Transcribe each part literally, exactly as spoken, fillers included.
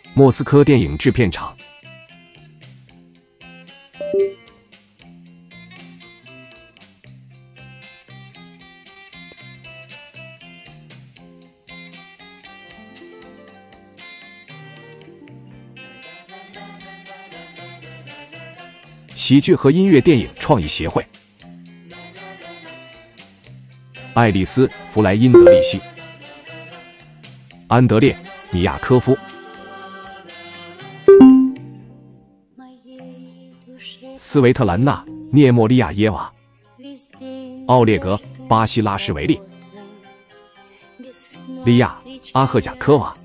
莫斯科电影制片厂。喜剧和音乐电影创意协会。爱丽丝·弗莱因德利希、安德烈·米亚科夫、斯维特兰娜·涅莫利亚耶娃、奥列格·巴西拉什维利、利亚·阿赫贾科娃、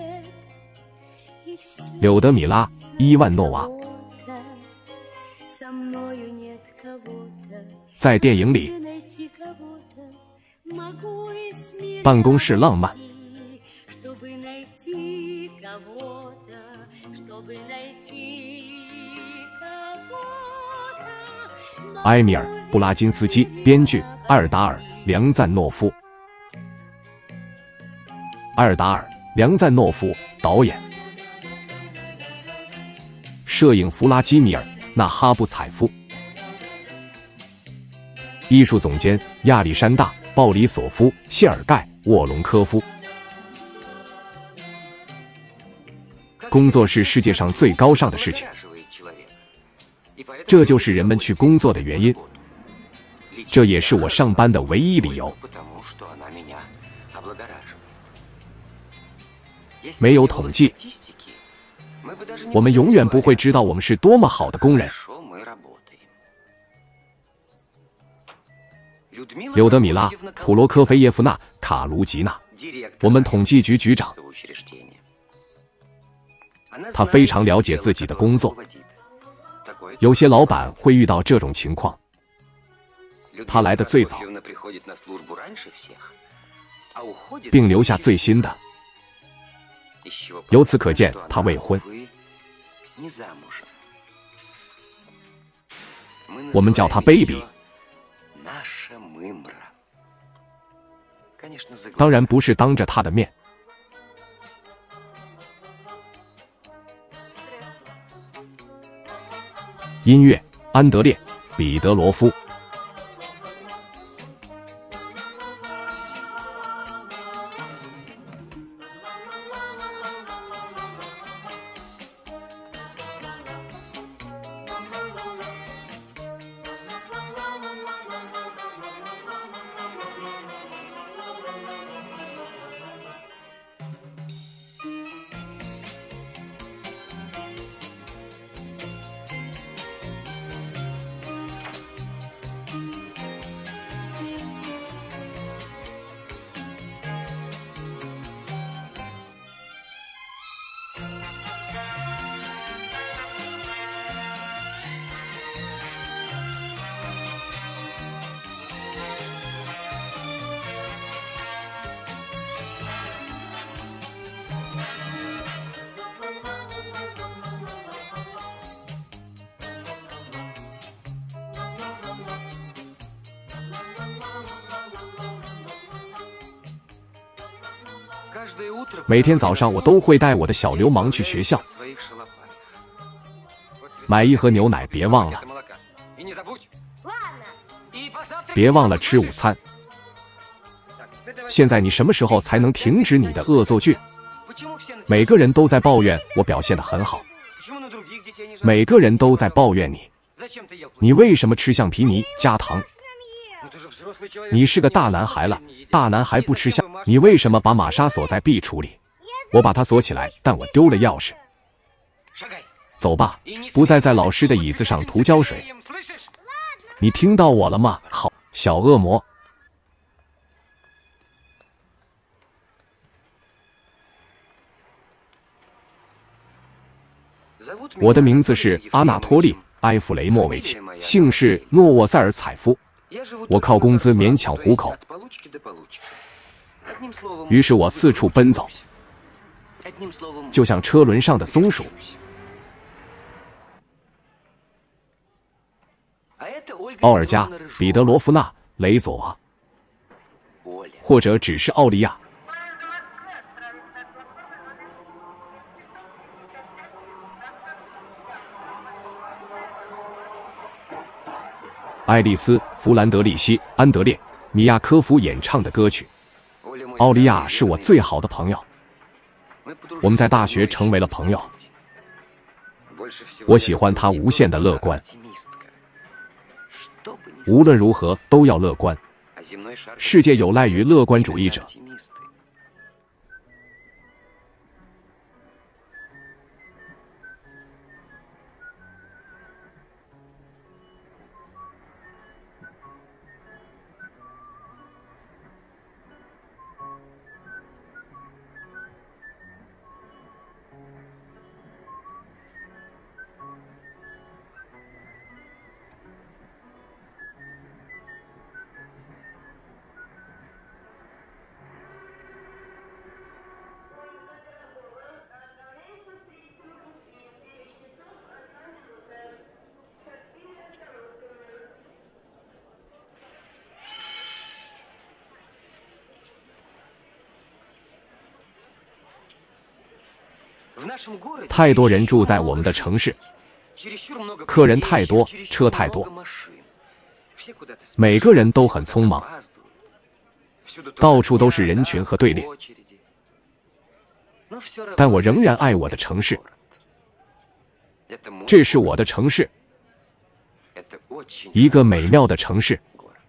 柳德米拉·伊万诺娃。在电影里，办公室浪漫。埃米尔·布拉金斯基，编剧埃尔达尔·梁赞诺夫。埃尔达尔·梁赞诺夫，导演。摄影弗拉基米尔·纳哈布采夫。艺术总监亚历山大·鲍里索夫、谢尔盖·沃隆科夫。工作是世界上最高尚的事情，这就是人们去工作的原因，这也是我上班的唯一理由。没有统计，我们永远不会知道我们是多么好的工人。柳德米拉·普罗科菲耶夫娜·卡卢吉娜，我们统计局局长。他非常了解自己的工作。有些老板会遇到这种情况。他来的最早，并留下最新的。由此可见，他未婚。我们叫他 baby。当然不是当着他的面。音乐，安德烈·彼得罗夫。每天早上我都会带我的小流氓去学校。买一盒牛奶，别忘了。别忘了吃午餐。现在你什么时候才能停止你的恶作剧？每个人都在抱怨我表现得很好。每个人都在抱怨你。你为什么吃橡皮泥加糖？你是个大男孩了，大男孩不吃橡。你为什么把玛莎锁在壁橱里？我把它锁起来，但我丢了钥匙。走吧，不再在老师的椅子上涂胶水。你听到我了吗？好，小恶魔。我的名字是阿纳托利·埃弗雷莫维奇，姓氏诺沃塞尔采夫。我靠工资勉强糊口，于是我四处奔走，就像车轮上的松鼠。奥尔加·彼得罗夫娜·雷佐娃，或者只是奥利亚。 爱丽丝·弗兰德里希·安德烈·米亚科夫演唱的歌曲。奥利亚是我最好的朋友，我们在大学成为了朋友。我喜欢他无限的乐观，无论如何都要乐观。世界有赖于乐观主义者。太多人住在我们的城市，客人太多，车太多，每个人都很匆忙，到处都是人群和队列。但我仍然爱我的城市，这是我的城市，一个美妙的城市。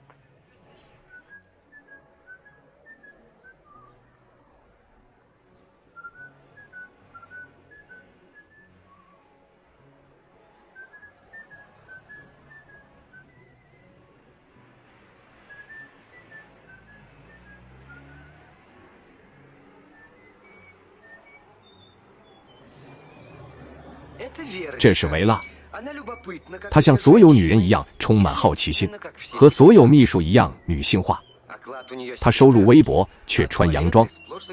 这是维拉，她像所有女人一样充满好奇心，和所有秘书一样女性化。她收入微薄，却穿洋装。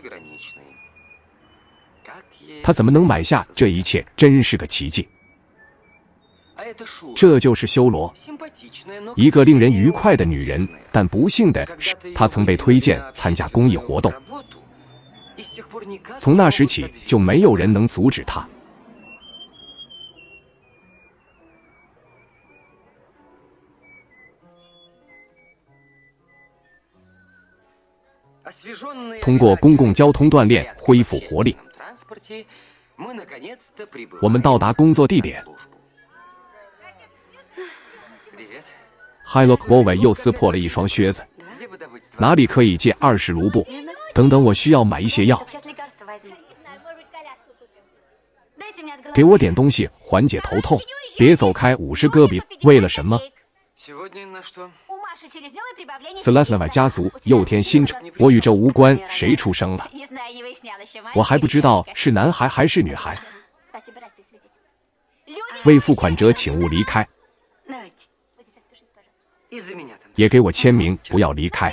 她怎么能买下这一切？真是个奇迹。这就是修罗，一个令人愉快的女人，但不幸的是，她曾被推荐参加公益活动。从那时起，就没有人能阻止她。通过公共交通锻炼恢复活力，我们到达工作地点。海洛克波韦又撕破了一双靴子，哪里可以借二十卢布？等等，我需要买一些药，给我点东西缓解头痛。别走开，五十戈比。为了什么？斯拉斯纳瓦家族又添新宠，我与这无关。谁出生了？我还不知道是男孩还是女孩。未付款者请勿离开，也给我签名，不要离开。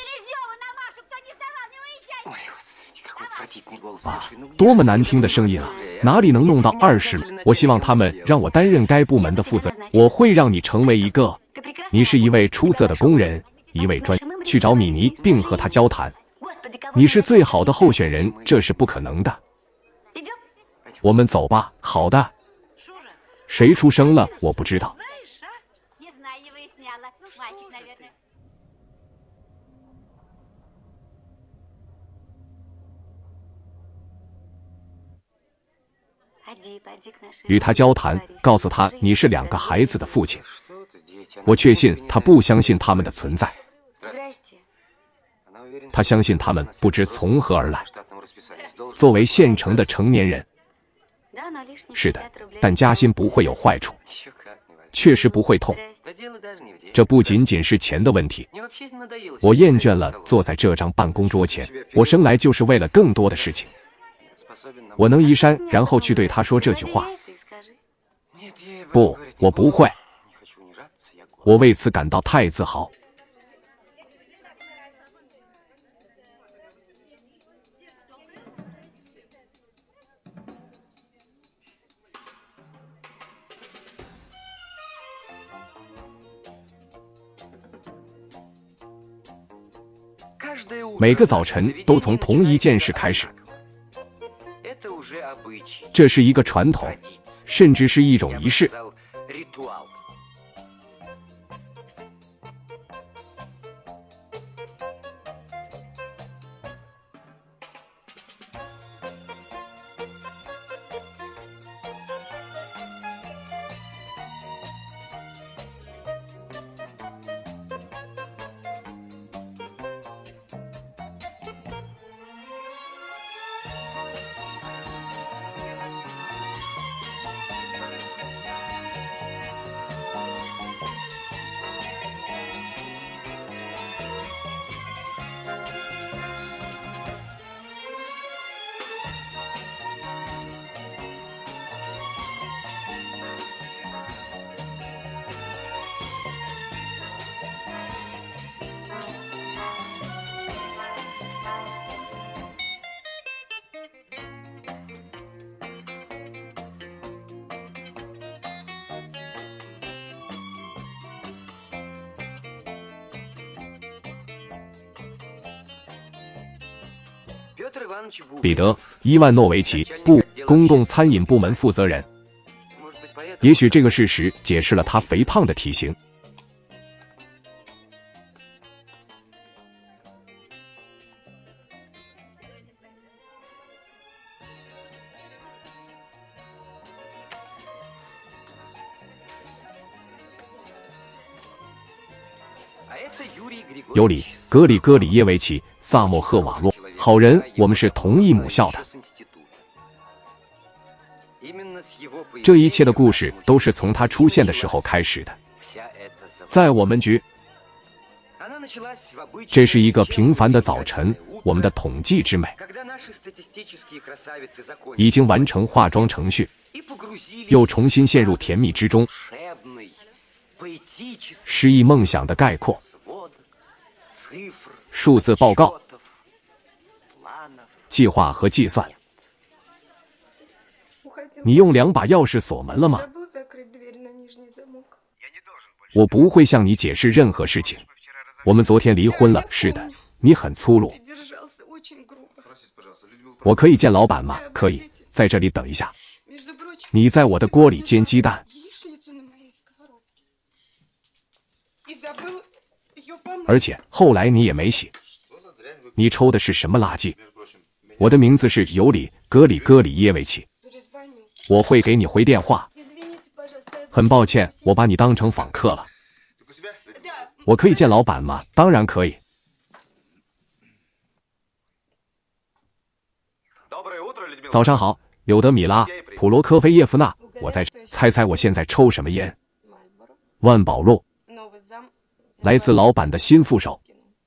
啊，多么难听的声音啊！哪里能弄到二十？我希望他们让我担任该部门的负责人。我会让你成为一个，你是一位出色的工人，一位专。去找米妮，并和他交谈。你是最好的候选人，这是不可能的。我们走吧。好的。谁出生了？我不知道。与他交谈，告诉他你是两个孩子的父亲。我确信他不相信他们的存在。他相信他们不知从何而来。作为现成的成年人，是的，但加薪不会有坏处，确实不会痛。这不仅仅是钱的问题。我厌倦了坐在这张办公桌前，我生来就是为了更多的事情。我能移山，然后去对他说这句话。不，我不会。我为此感到太自豪。每个早晨都从同一件事开始，这是一个传统，甚至是一种仪式。 彼得·伊万诺维奇部公共餐饮部门负责人。也许这个事实解释了他肥胖的体型。尤里·格里戈里耶维奇·萨莫赫瓦洛，好人，我们是同一母校的。这一切的故事都是从他出现的时候开始的。在我们局，这是一个平凡的早晨，我们的统计之美已经完成化妆程序，又重新陷入甜蜜之中。诗意梦想的概括，数字报告，计划和计算。你用两把钥匙锁门了吗？我不会向你解释任何事情。我们昨天离婚了。是的，你很粗鲁。我可以见老板吗？可以，在这里等一下。你在我的锅里煎鸡蛋。而且后来你也没洗。你抽的是什么垃圾？我的名字是尤里·格里戈里耶维奇。我会给你回电话。很抱歉，我把你当成访客了。我可以见老板吗？当然可以。早上好，柳德米拉·普罗科菲耶夫娜，我在这。猜猜我现在抽什么烟？万宝路。来自老板的新副手。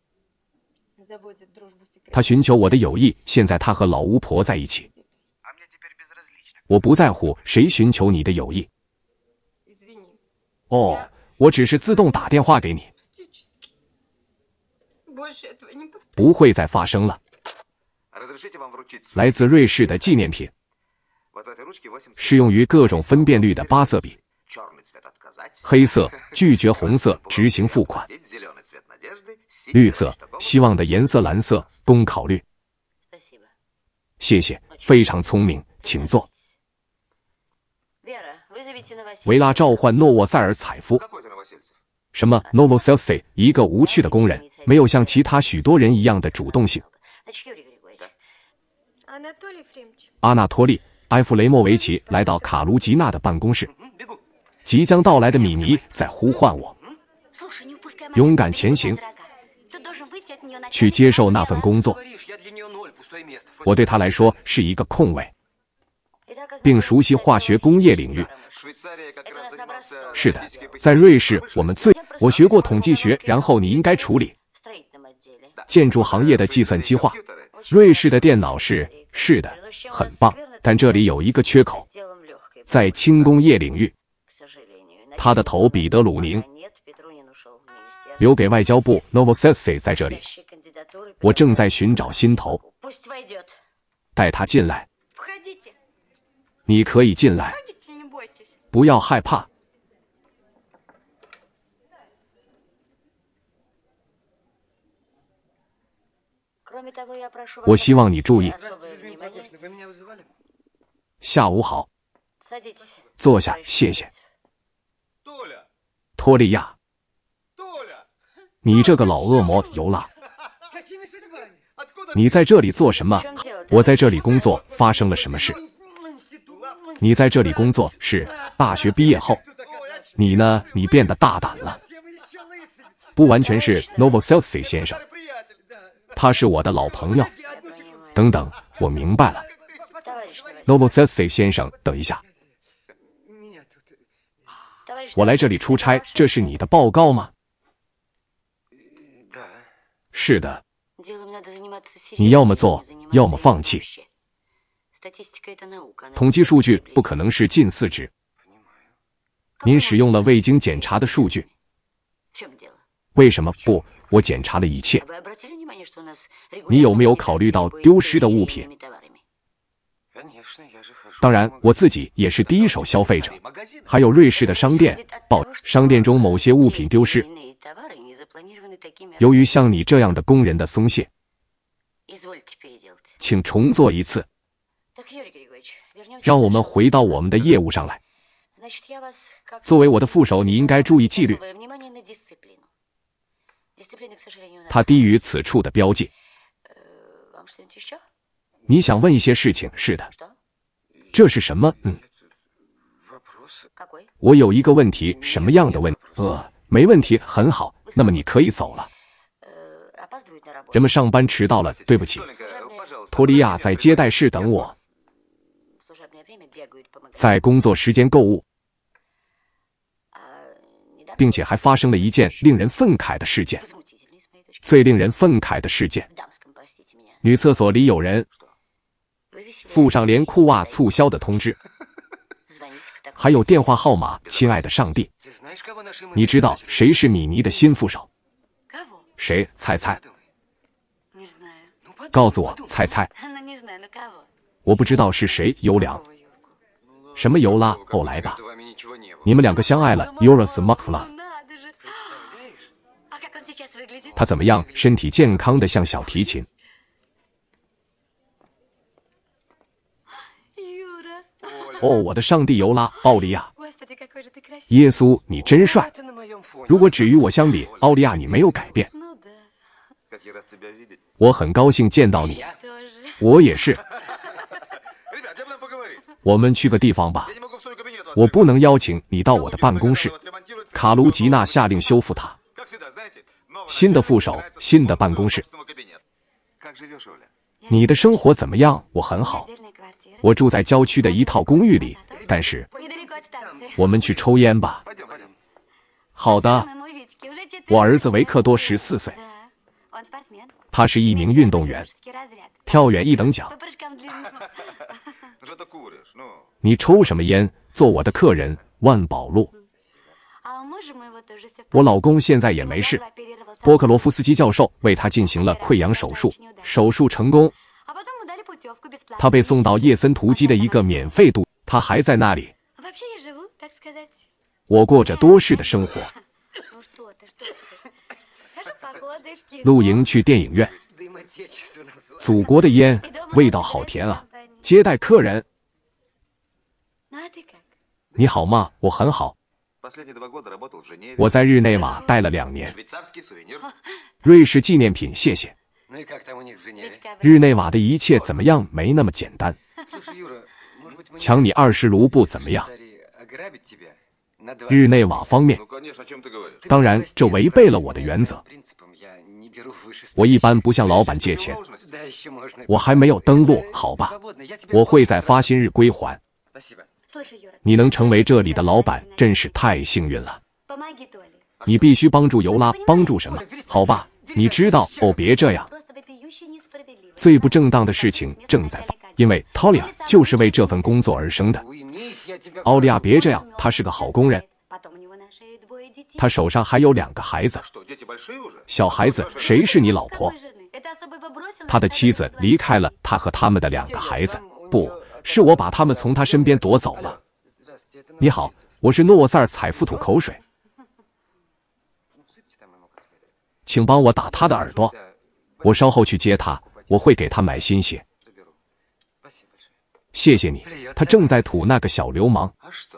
他寻求我的友谊，现在他和老巫婆在一起。我不在乎谁寻求你的友谊。哦，我只是自动打电话给你。不会再发生了。来自瑞士的纪念品，适用于各种分辨率的八色笔。黑色拒绝，红色执行付款，绿色希望的颜色，蓝色供考虑。谢谢，非常聪明，请坐。维拉召唤诺沃塞尔采夫。什么 Novoseltsy？ 一个无趣的工人，没有像其他许多人一样的主动性。阿纳托利·埃夫雷莫维奇来到卡卢吉娜的办公室。即将到来的米妮在呼唤我，勇敢前行，去接受那份工作。我对他来说是一个空位，并熟悉化学工业领域。是的，在瑞士我们最……我学过统计学，然后你应该处理建筑行业的计算机化。瑞士的电脑是……是的，很棒，但这里有一个缺口，在轻工业领域。他的头彼得·鲁宁留给外交部 Novoseltsy 在这里。我正在寻找新头，带他进来。你可以进来，不要害怕。我希望你注意。下午好，坐下，谢谢。托利亚，你这个老恶魔尤拉，你在这里做什么？我在这里工作，发生了什么事？你在这里工作是大学毕业后，你呢？你变得大胆了。不完全是 Novoseltsy 先生，他是我的老朋友。等等，我明白了。Novoseltsy 先生，等一下。我来这里出差，这是你的报告吗？是的。你要么做，要么放弃。统计数据不可能是近似值。您使用了未经检查的数据。为什么不？我检查了一切。你有没有考虑到丢失的物品？当然，我自己也是第一手消费者。还有瑞士的商店报，商店中某些物品丢失。由于像你这样的工人的松懈， 请重做一次。让我们回到我们的业务上来。作为我的副手，你应该注意纪律。它低于此处的标记。你想问一些事情？是的。这是什么？嗯。我有一个问题，什么样的问题？呃，没问题，很好。那么你可以走了。人们上班迟到了，对不起。托利亚在接待室等我，在工作时间购物，并且还发生了一件令人愤慨的事件。最令人愤慨的事件，女厕所里有人附上连裤袜促销的通知，还有电话号码。亲爱的上帝，你知道谁是米妮的新副手？谁？猜猜。告诉我，猜猜。我不知道是谁。尤良。什么尤拉？哦，来吧。你们两个相爱了。You're smart 了。他怎么样？身体健康的像小提琴。哦，我的上帝，尤拉，奥利亚。耶稣，你真帅。如果只与我相比，奥利亚，你没有改变。我很高兴见到你。我也是。我们去个地方吧。我不能邀请你到我的办公室。卡卢吉娜下令修复它。新的副手，新的办公室。你的生活怎么样？我很好。我住在郊区的一套公寓里，但是我们去抽烟吧。好的。我儿子维克多十四岁，他是一名运动员，跳远一等奖。你抽什么烟？做我的客人，万宝路。我老公现在也没事。波克罗夫斯基教授为他进行了溃疡手术，手术成功。他被送到叶森图基的一个免费度，他还在那里。我过着多事的生活。露营，去电影院。祖国的烟，味道好甜啊！接待客人。你好吗？我很好。我在日内瓦待了两年。瑞士纪念品，谢谢。日内瓦的一切怎么样？没那么简单。抢你二十卢布怎么样？日内瓦方面，当然这违背了我的原则。我一般不向老板借钱。我还没有登陆，好吧？我会在发薪日归还。你能成为这里的老板，真是太幸运了。你必须帮助尤拉，帮助什么？好吧，你知道。哦，别这样。最不正当的事情正在发，因为托利亚就是为这份工作而生的。奥利亚，别这样，他是个好工人。他手上还有两个孩子。小孩子，谁是你老婆？他的妻子离开了他和他们的两个孩子。不是我把他们从他身边夺走了。你好，我是诺塞尔采夫吐口水。请帮我打他的耳朵。我稍后去接他，我会给他买新鞋。谢谢你。他正在吐那个小流氓。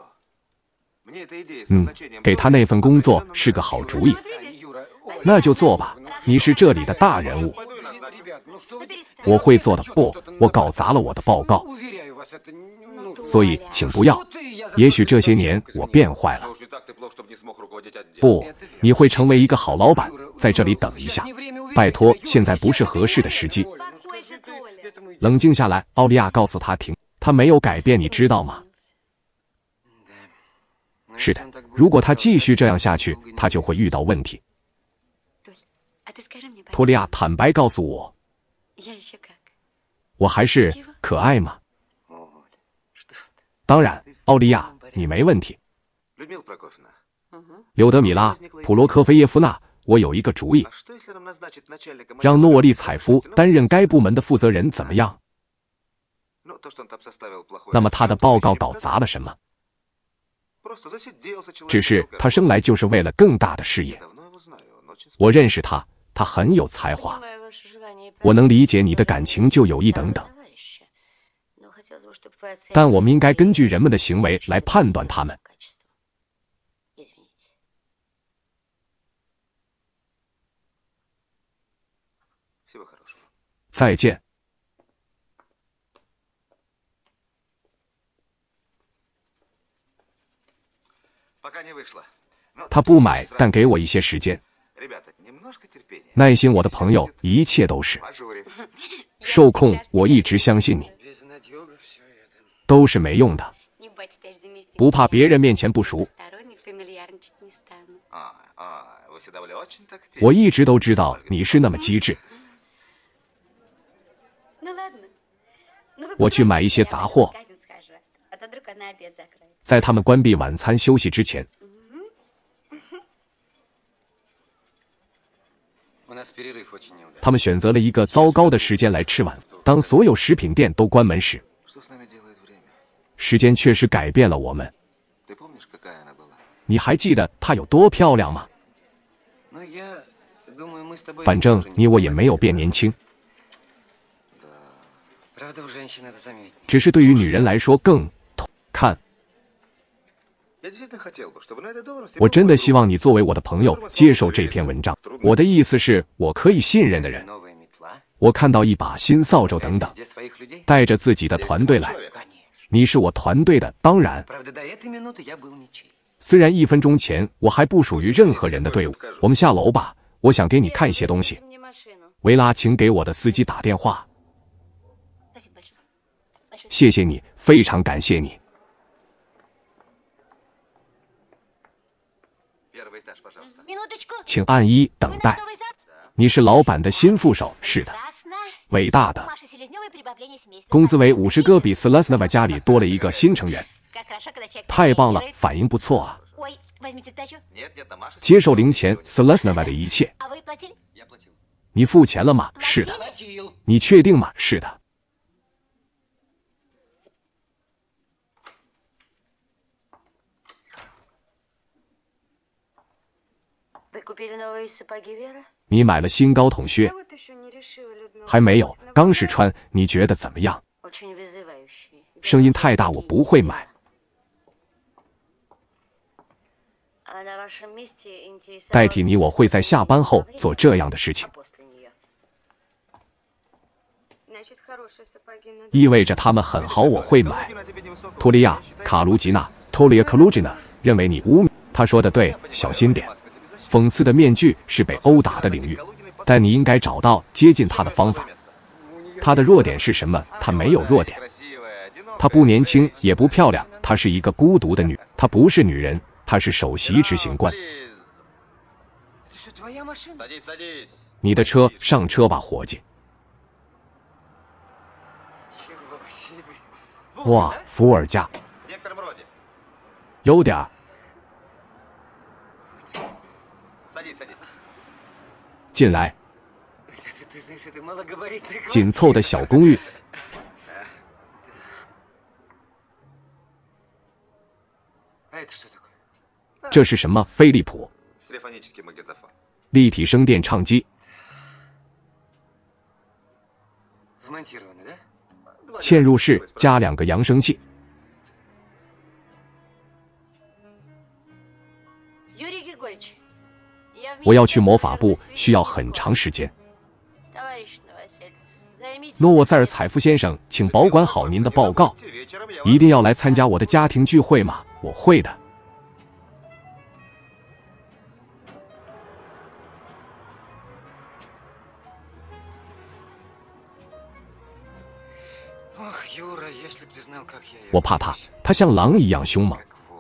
嗯，给他那份工作是个好主意。那就做吧，你是这里的大人物。我会做的。不，我搞砸了我的报告。所以请不要。也许这些年我变坏了。不，你会成为一个好老板。在这里等一下，拜托，现在不是合适的时机。冷静下来，奥利亚告诉他停。他没有改变，你知道吗？是的，如果他继续这样下去，他就会遇到问题。托利亚坦白告诉我，我还是可爱吗？当然，奥利亚，你没问题。柳德米拉·普罗科菲耶夫娜，我有一个主意，让诺利采夫担任该部门的负责人，怎么样？那么他的报告搞砸了什么？只是他生来就是为了更大的事业。我认识他，他很有才华。 我能理解你的感情就有一等等，但我们应该根据人们的行为来判断他们。再见。他不买，但给我一些时间。耐心，我的朋友，一切都是受控。我一直相信你，都是没用的。不怕别人面前不熟。我一直都知道你是那么机智。我去买一些杂货，在他们关闭晚餐休息之前。他们选择了一个糟糕的时间来吃晚饭。当所有食品店都关门时，时间确实改变了我们。你还记得她有多漂亮吗？反正你我也没有变年轻，只是对于女人来说更看。我真的希望你作为我的朋友接受这篇文章。我的意思是，我可以信任的人。我看到一把新扫帚等等，带着自己的团队来。你是我团队的，当然。虽然一分钟前我还不属于任何人的队伍。我们下楼吧，我想给你看一些东西。维拉，请给我的司机打电话。谢谢你，非常感谢你。请按一等待。你是老板的新副手，是的，伟大的。工资为五十个，比斯拉斯纳瓦家里多了一个新成员，太棒了，反应不错啊。接受零钱，斯拉斯纳瓦的一切。你付钱了吗？是的。你确定吗？是的。你买了新高筒靴？还没有，刚试穿。你觉得怎么样？声音太大，我不会买。代替你，我会在下班后做这样的事情。意味着他们很好，我会买。托利亚·卡卢吉娜 （Tolia Kalugina） 认为你污蔑。他说的对，小心点。讽刺的面具是被殴打的领域，但你应该找到接近他的方法。他的弱点是什么？他没有弱点。他不年轻，也不漂亮，她是一个孤独的女。她不是女人，她是首席执行官。你的车，上车吧，伙计。哇，伏尔加，有点儿。进来。紧凑的小公寓。这是什么？飞利浦立体声电唱机。嵌入式加两个扬声器。我要去魔法部，需要很长时间。诺沃塞尔采夫先生，请保管好您的报告。一定要来参加我的家庭聚会吗？我会的。我怕他，他像狼一样凶猛。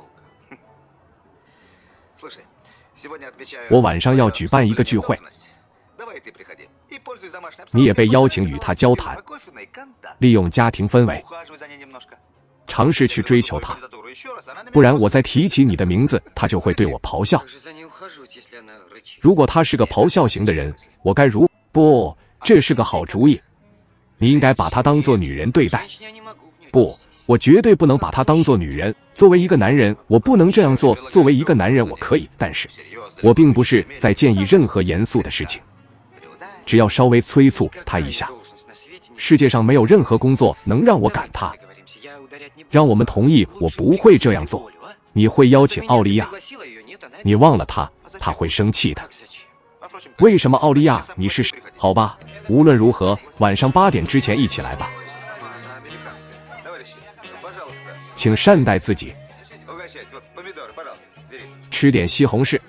我晚上要举办一个聚会，你也被邀请与他交谈，利用家庭氛围，尝试去追求他，不然我再提起你的名字，他就会对我咆哮。如果他是个咆哮型的人，我该如……不，这是个好主意。你应该把她当作女人对待。不，我绝对不能把她当作女人。作为一个男人，我不能这样做。作为一个男人，我可以，但是我并不是在建议任何严肃的事情。 只要稍微催促他一下。世界上没有任何工作能让我赶他。让我们同意，我不会这样做。你会邀请奥利亚？你忘了他，他会生气的。为什么奥利亚？你是？好吧，无论如何，晚上八点之前一起来吧。请善待自己。吃点西红柿。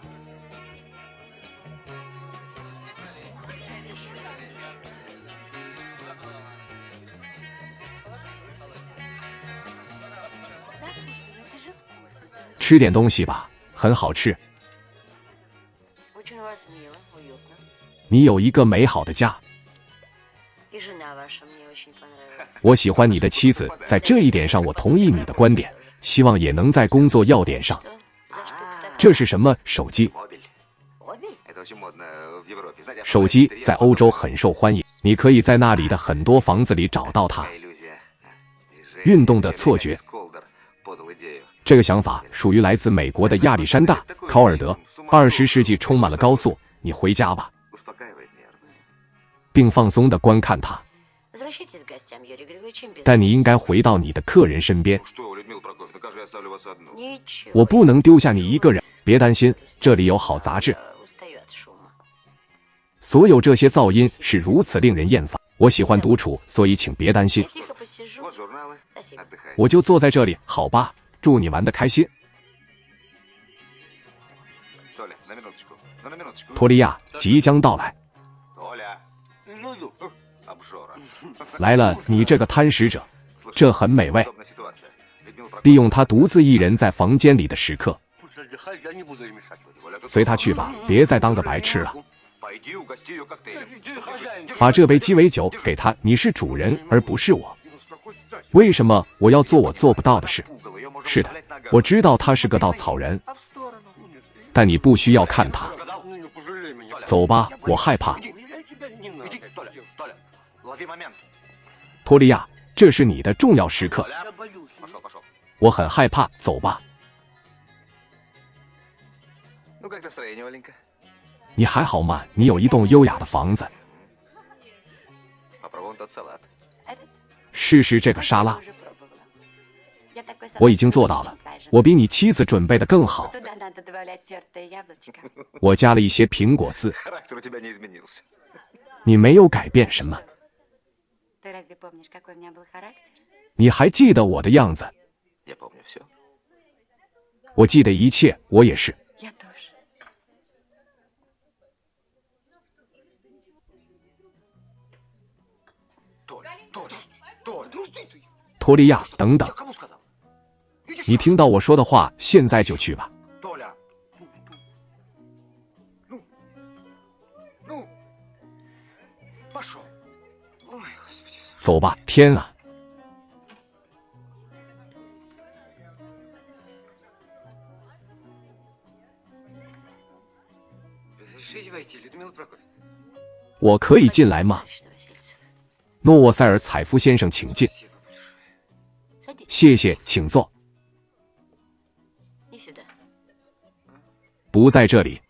吃点东西吧，很好吃。你有一个美好的家。我喜欢你的妻子，在这一点上我同意你的观点，希望也能在工作要点上。这是什么手机？手机在欧洲很受欢迎，你可以在那里的很多房子里找到它。运动的错觉。这个想法属于来自美国的亚历山大·考尔德。二十世纪充满了高速，你回家吧，并放松地观看它。但你应该回到你的客人身边。我不能丢下你一个人。别担心，这里有好杂志。所有这些噪音是如此令人厌烦。我喜欢独处，所以请别担心。我就坐在这里，好吧？祝你玩得开心。托利亚即将到来。来了，你这个贪食者，这很美味。利用他独自一人在房间里的时刻，随他去吧，别再当个白痴了。把这杯鸡尾酒给他，你是主人而不是我。为什么我要做我做不到的事？是的，我知道他是个稻草人，但你不需要看他。走吧，我害怕。托利亚，这是你的重要时刻。我很害怕，走吧。你还好吗？你有一栋优雅的房子。试试这个沙拉。我已经做到了，我比你妻子准备的更好。我加了一些苹果丝。你没有改变什么。你还记得我的样子？我记得一切，我也是。托利亚，等等。你听到我说的话，现在就去吧。走吧，天啊！我可以进来吗？诺沃塞尔采夫先生，请进。谢谢，请坐。不在这里。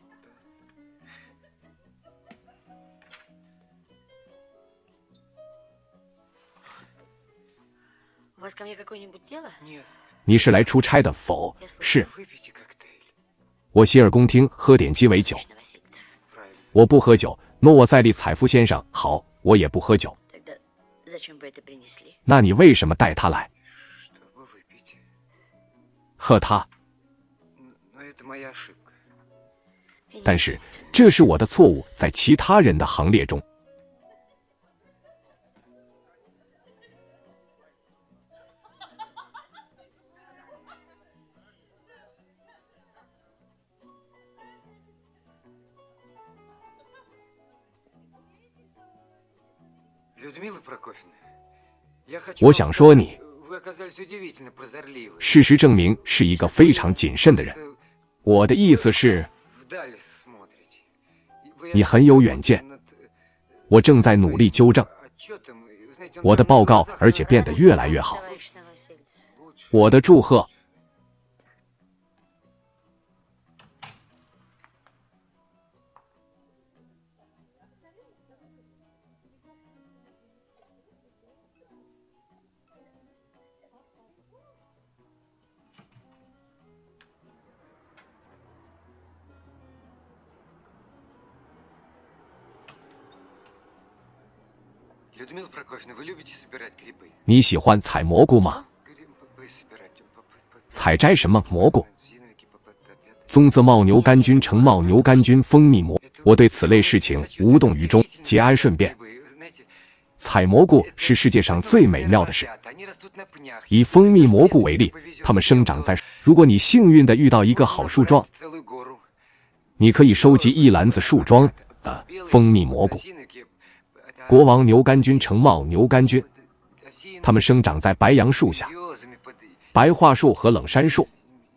你是来出差的？否，是。我洗耳恭听，喝点鸡尾酒。我不喝酒，诺沃塞利采夫先生。好，我也不喝酒。那你为什么带他来？喝他。但是这是我的错误，在其他人的行列中。我想说你，事实证明是一个非常谨慎的人。我的意思是，你很有远见。我正在努力纠正我的报告，而且变得越来越好。我的祝贺。 你喜欢采蘑菇吗？采摘什么蘑菇？棕色牦牛杆菌、橙牦牛杆菌、蜂蜜蘑，我对此类事情无动于衷，节哀顺变。采蘑菇是世界上最美妙的事。以蜂蜜蘑菇为例，它们生长在……如果你幸运地遇到一个好树桩，你可以收集一篮子树桩的蜂蜜蘑菇。国王牛杆菌、橙牦牛杆菌，它们生长在白杨树下、白桦树和冷杉树。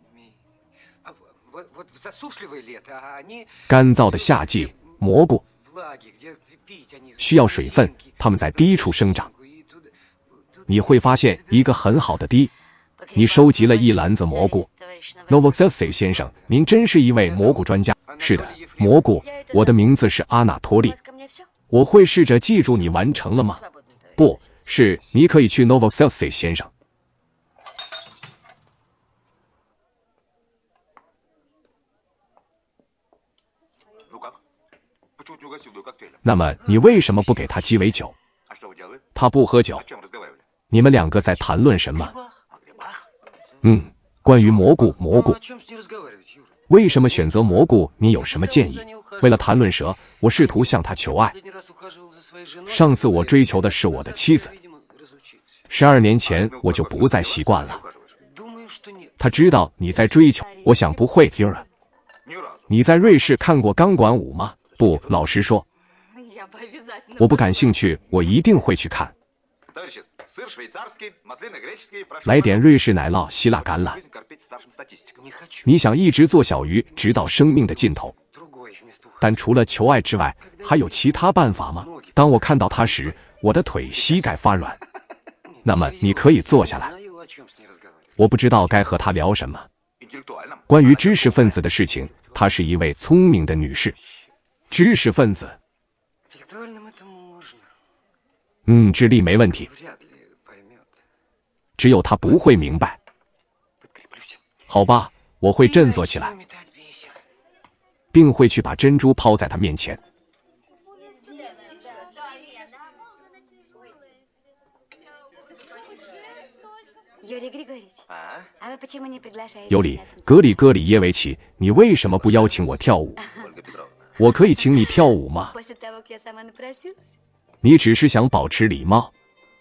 干燥的夏季，蘑菇需要水分，它们在低处生长。你会发现一个很好的滴，你收集了一篮子蘑菇。Novoselsky 先生，您真是一位蘑菇专家。是的，蘑菇，我的名字是阿纳托利。我会试着记住你完成了吗？不是，你可以去 Novoselsky 先生。那么你为什么不给他鸡尾酒？他不喝酒。你们两个在谈论什么？嗯，关于蘑菇，蘑菇。为什么选择蘑菇？你有什么建议？为了谈论蛇，我试图向她求爱。上次我追求的是我的妻子，十二年前我就不再习惯了。他知道你在追求，我想不会。你在瑞士看过钢管舞吗？不，老实说，我不感兴趣。我一定会去看。来点瑞士奶酪，希腊橄榄。你想一直做小鱼，直到生命的尽头。但除了求爱之外，还有其他办法吗？当我看到他时，我的腿、膝盖发软。那么你可以坐下来。我不知道该和他聊什么。关于知识分子的事情，她是一位聪明的女士。知识分子。嗯，智力没问题。只有他不会明白。好吧，我会振作起来，并会去把珍珠抛在他面前。尤里·格里戈里耶维奇，你为什么不邀请我跳舞？我可以请你跳舞吗？你只是想保持礼貌。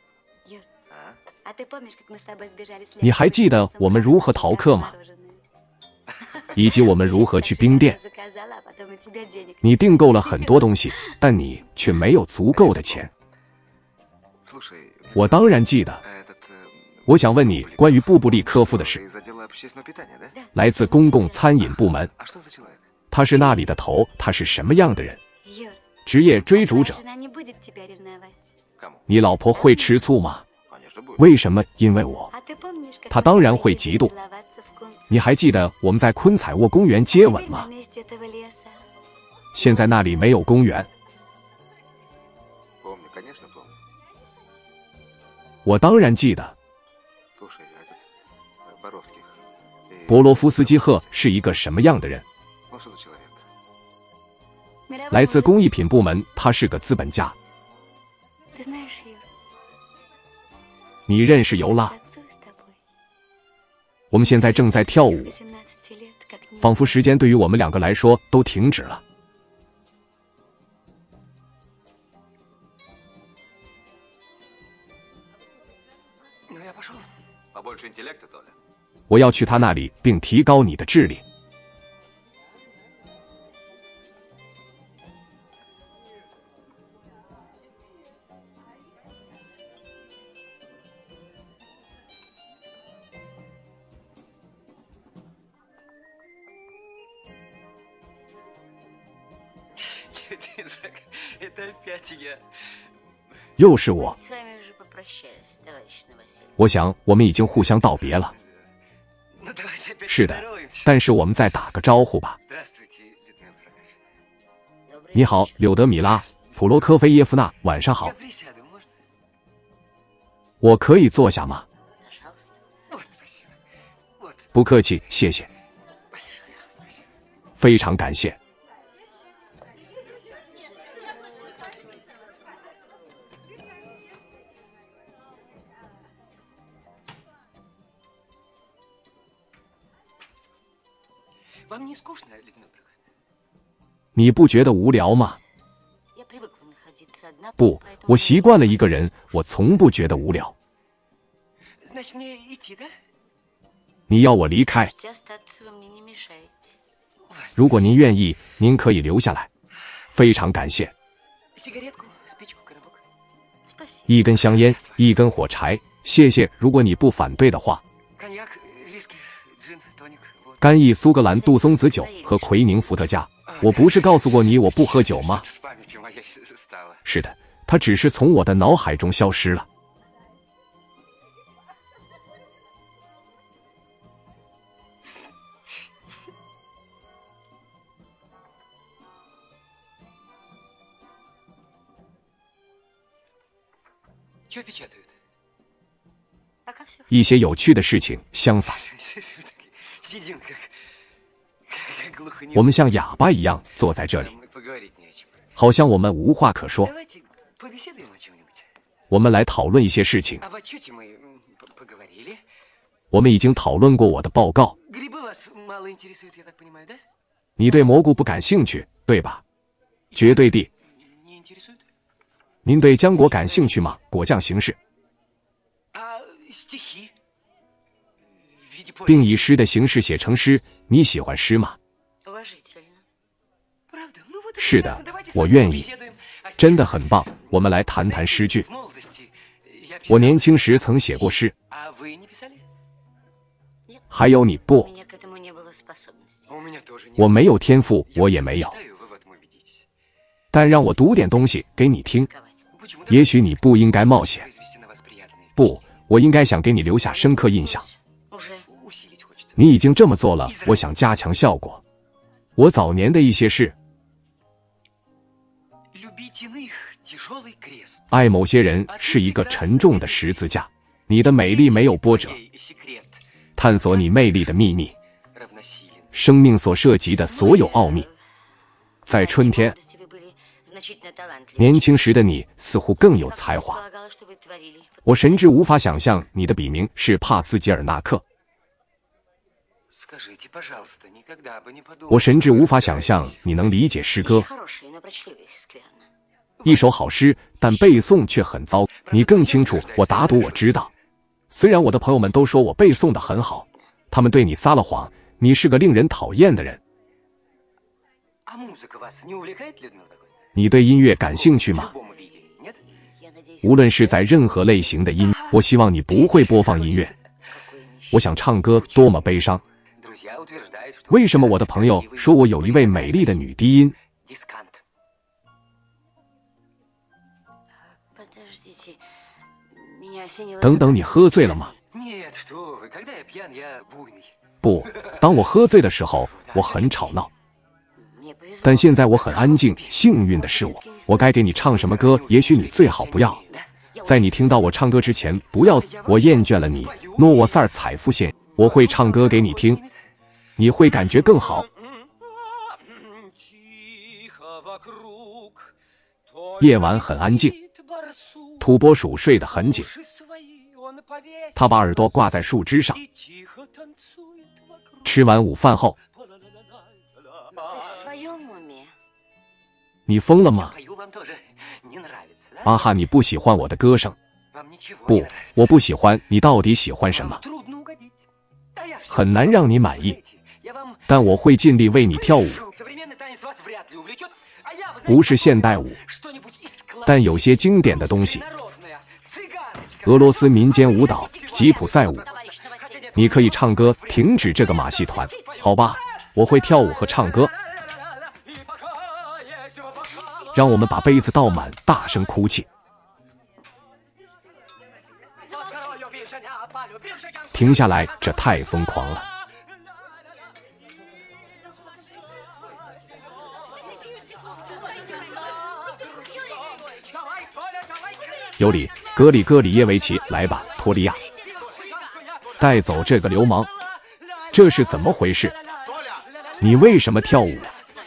你还记得我们如何逃课吗？以及我们如何去冰店？你订购了很多东西，但你却没有足够的钱。我当然记得。我想问你关于布布利科夫的事。来自公共餐饮部门。他是那里的头，他是什么样的人？职业追逐者。你老婆会吃醋吗？为什么？因为我。他当然会嫉妒。你还记得我们在昆采沃公园接吻吗？现在那里没有公园。我当然记得。博罗夫斯基赫是一个什么样的人？来自工艺品部门，他是个资本家。你认识尤拉？我们现在正在跳舞，仿佛时间对于我们两个来说都停止了。我要去他那里，并提高你的智力。又是我。我想我们已经互相道别了。是的，但是我们再打个招呼吧。你好，柳德米拉·普罗科菲耶夫娜，晚上好。我可以坐下吗？不客气，谢谢。非常感谢。 你不觉得无聊吗？不，我习惯了一个人，我从不觉得无聊。你要我离开？如果您愿意，您可以留下来。非常感谢。一根香烟，一根火柴，谢谢。如果你不反对的话。干邑苏格兰杜松子酒和奎宁伏特加。我不是告诉过你我不喝酒吗？是的，它只是从我的脑海中消失了。一些有趣的事情相反，我们像哑巴一样坐在这里，好像我们无话可说。我们来讨论一些事情。我们已经讨论过我的报告。你对蘑菇不感兴趣，对吧？绝对的。您对浆果感兴趣吗？果酱形式，并以诗的形式写成诗。你喜欢诗吗？是的，我愿意。真的很棒。我们来谈谈诗句。我年轻时曾写过诗。还有你不？我没有天赋，我也没有。但让我读点东西给你听。也许你不应该冒险。不，我应该想给你留下深刻印象。你已经这么做了，我想加强效果。我早年的一些事。爱某些人是一个沉重的十字架。你的美丽没有波折。探索你魅力的秘密。生命所涉及的所有奥秘。在春天。年轻时的你似乎更有才华。我甚至无法想象你的笔名是帕斯捷尔纳克。我甚至无法想象你能理解诗歌。一首好诗，但背诵却很糟。你更清楚，我打赌我知道。虽然我的朋友们都说我背诵得很好，他们对你撒了谎。你是个令人讨厌的人。你对音乐感兴趣吗？无论是在任何类型的音，我希望你不会播放音乐。我想唱歌，多么悲伤！为什么我的朋友说我有一位美丽的女低音？等等，你喝醉了吗？不，当我喝醉的时候，我很吵闹。但现在我很安静。幸运的是我，我该给你唱什么歌？也许你最好不要。在你听到我唱歌之前，不要。我厌倦了你，诺沃塞尔采夫先。我会唱歌给你听，你会感觉更好。夜晚很安静，土拨鼠睡得很紧，他把耳朵挂在树枝上。吃完午饭后，你疯了吗？巴哈，你不喜欢我的歌声？不，我不喜欢。你到底喜欢什么？很难让你满意，但我会尽力为你跳舞。不是现代舞，但有些经典的东西。俄罗斯民间舞蹈吉普赛舞。你可以唱歌，停止这个马戏团，好吧？我会跳舞和唱歌。让我们把杯子倒满，大声哭泣。停下来，这太疯狂了。尤里，格里戈里耶维奇，来吧，托利亚。带走这个流氓！这是怎么回事？你为什么跳舞？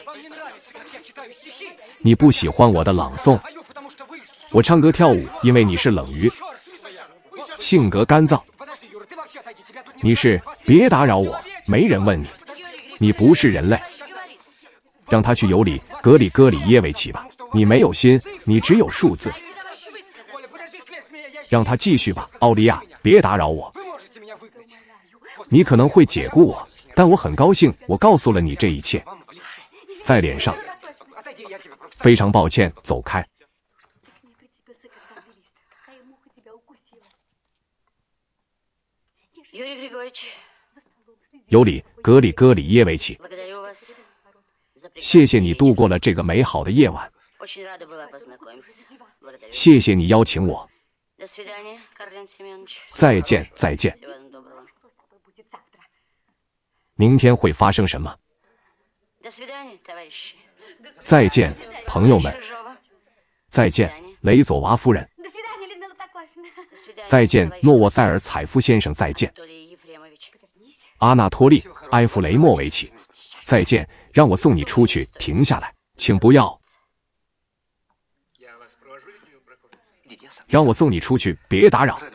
你不喜欢我的朗诵？我唱歌跳舞，因为你是冷鱼，性格干燥。你是？别打扰我，没人问你。 你不是人类。让他去尤里格里戈里耶维奇吧。你没有心，你只有数字。让他继续吧，奥利亚，别打扰我。你可能会解雇我，但我很高兴，我告诉了你这一切。在脸上。非常抱歉，走开。尤里格里戈里耶维奇，谢谢你度过了这个美好的夜晚。谢谢你邀请我。再见，再见。明天会发生什么？再见，朋友们。再见，雷佐娃夫人。再见，诺沃塞尔采夫先生。再见，阿纳托利·埃弗雷莫维奇。再见，让我送你出去。停下来，请不要。让我送你出去，别打扰。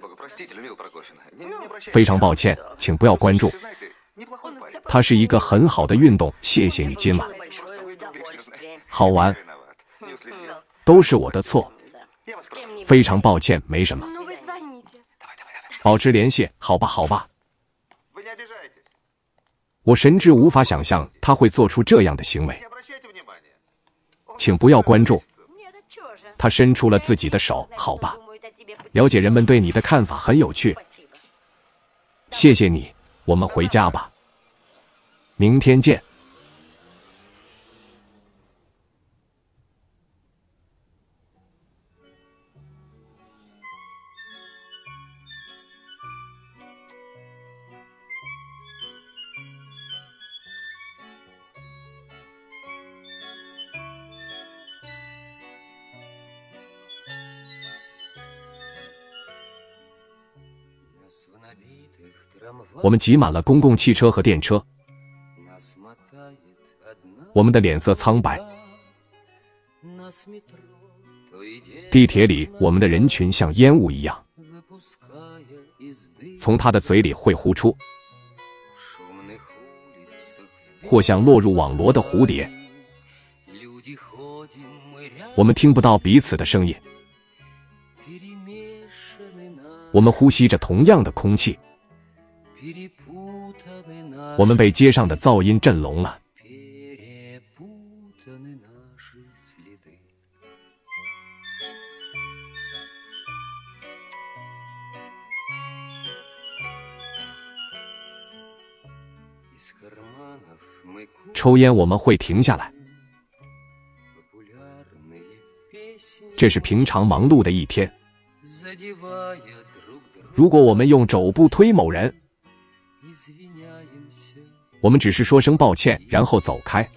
非常抱歉，请不要关注。它是一个很好的运动，谢谢你今晚。好玩，都是我的错。非常抱歉，没什么。保持联系，好吧，好吧。我甚至无法想象他会做出这样的行为。请不要关注。他伸出了自己的手，好吧。了解人们对你的看法很有趣。谢谢你，我们回家吧。明天见。我们挤满了公共汽车和电车，我们的脸色苍白。地铁里，我们的人群像烟雾一样，从他的嘴里会呼出，或像落入网罗的蝴蝶。我们听不到彼此的声音，我们呼吸着同样的空气。我们被街上的噪音震聋了。抽烟我们会停下来。这是平常忙碌的一天。如果我们用肘部推某人，我们只是说声抱歉，然后走开，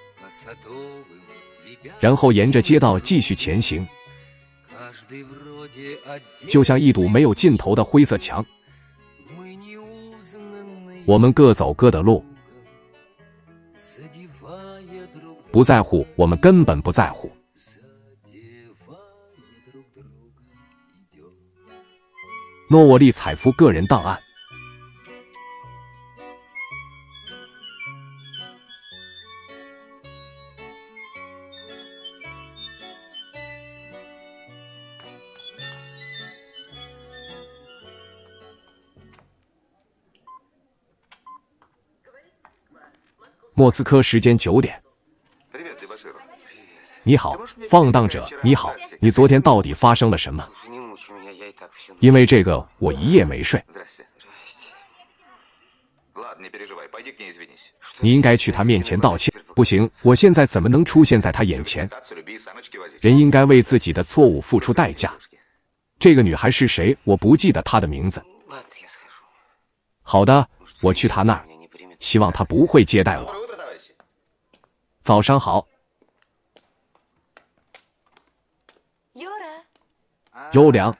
然后沿着街道继续前行，就像一堵没有尽头的灰色墙。我们各走各的路，不在乎，我们根本不在乎。诺沃利采夫个人档案。莫斯科时间九点。你好，放荡者，你好，你昨天到底发生了什么？因为这个，我一夜没睡。你应该去他面前道歉。不行，我现在怎么能出现在他眼前？人应该为自己的错误付出代价。这个女孩是谁？我不记得她的名字。好的，我去她那儿，希望她不会接待我。早上好。优良。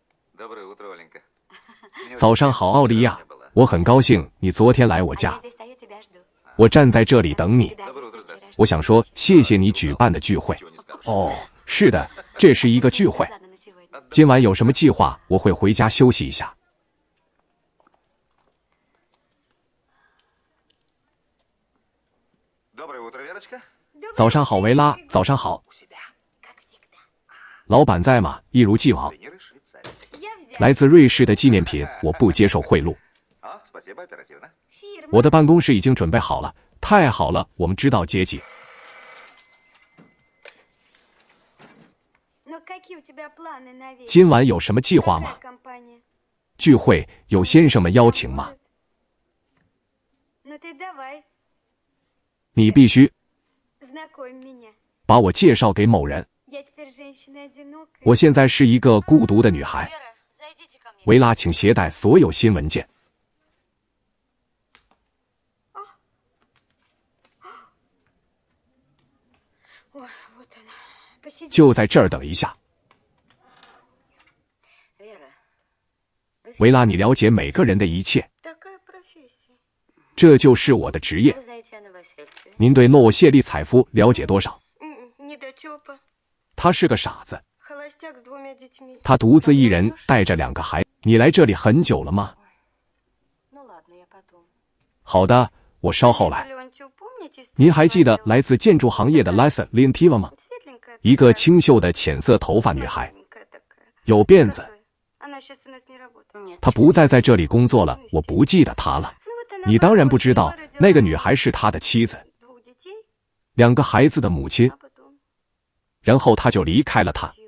早上好，奥利亚。我很高兴你昨天来我家。我站在这里等你。我想说，谢谢你举办的聚会。哦，是的，这是一个聚会。今晚有什么计划？我会回家休息一下。 早上好，维拉。早上好。老板在吗？一如既往。来自瑞士的纪念品，我不接受贿赂。我的办公室已经准备好了。太好了，我们知道阶级。今晚有什么计划吗？聚会有先生们邀请吗？你必须把我介绍给某人。我现在是一个孤独的女孩。维拉，请携带所有新文件。就在这儿等一下。维拉，你了解每个人的一切，这就是我的职业。您对诺沃谢利采夫了解多少？他是个傻子，他独自一人带着两个孩子。你来这里很久了吗？好的，我稍后来。您还记得来自建筑行业的 Lisa Lintiva 吗？一个清秀的浅色头发女孩，有辫子。她不再在这里工作了，我不记得她了。你当然不知道，那个女孩是他的妻子，两个孩子的母亲。然后他就离开了她。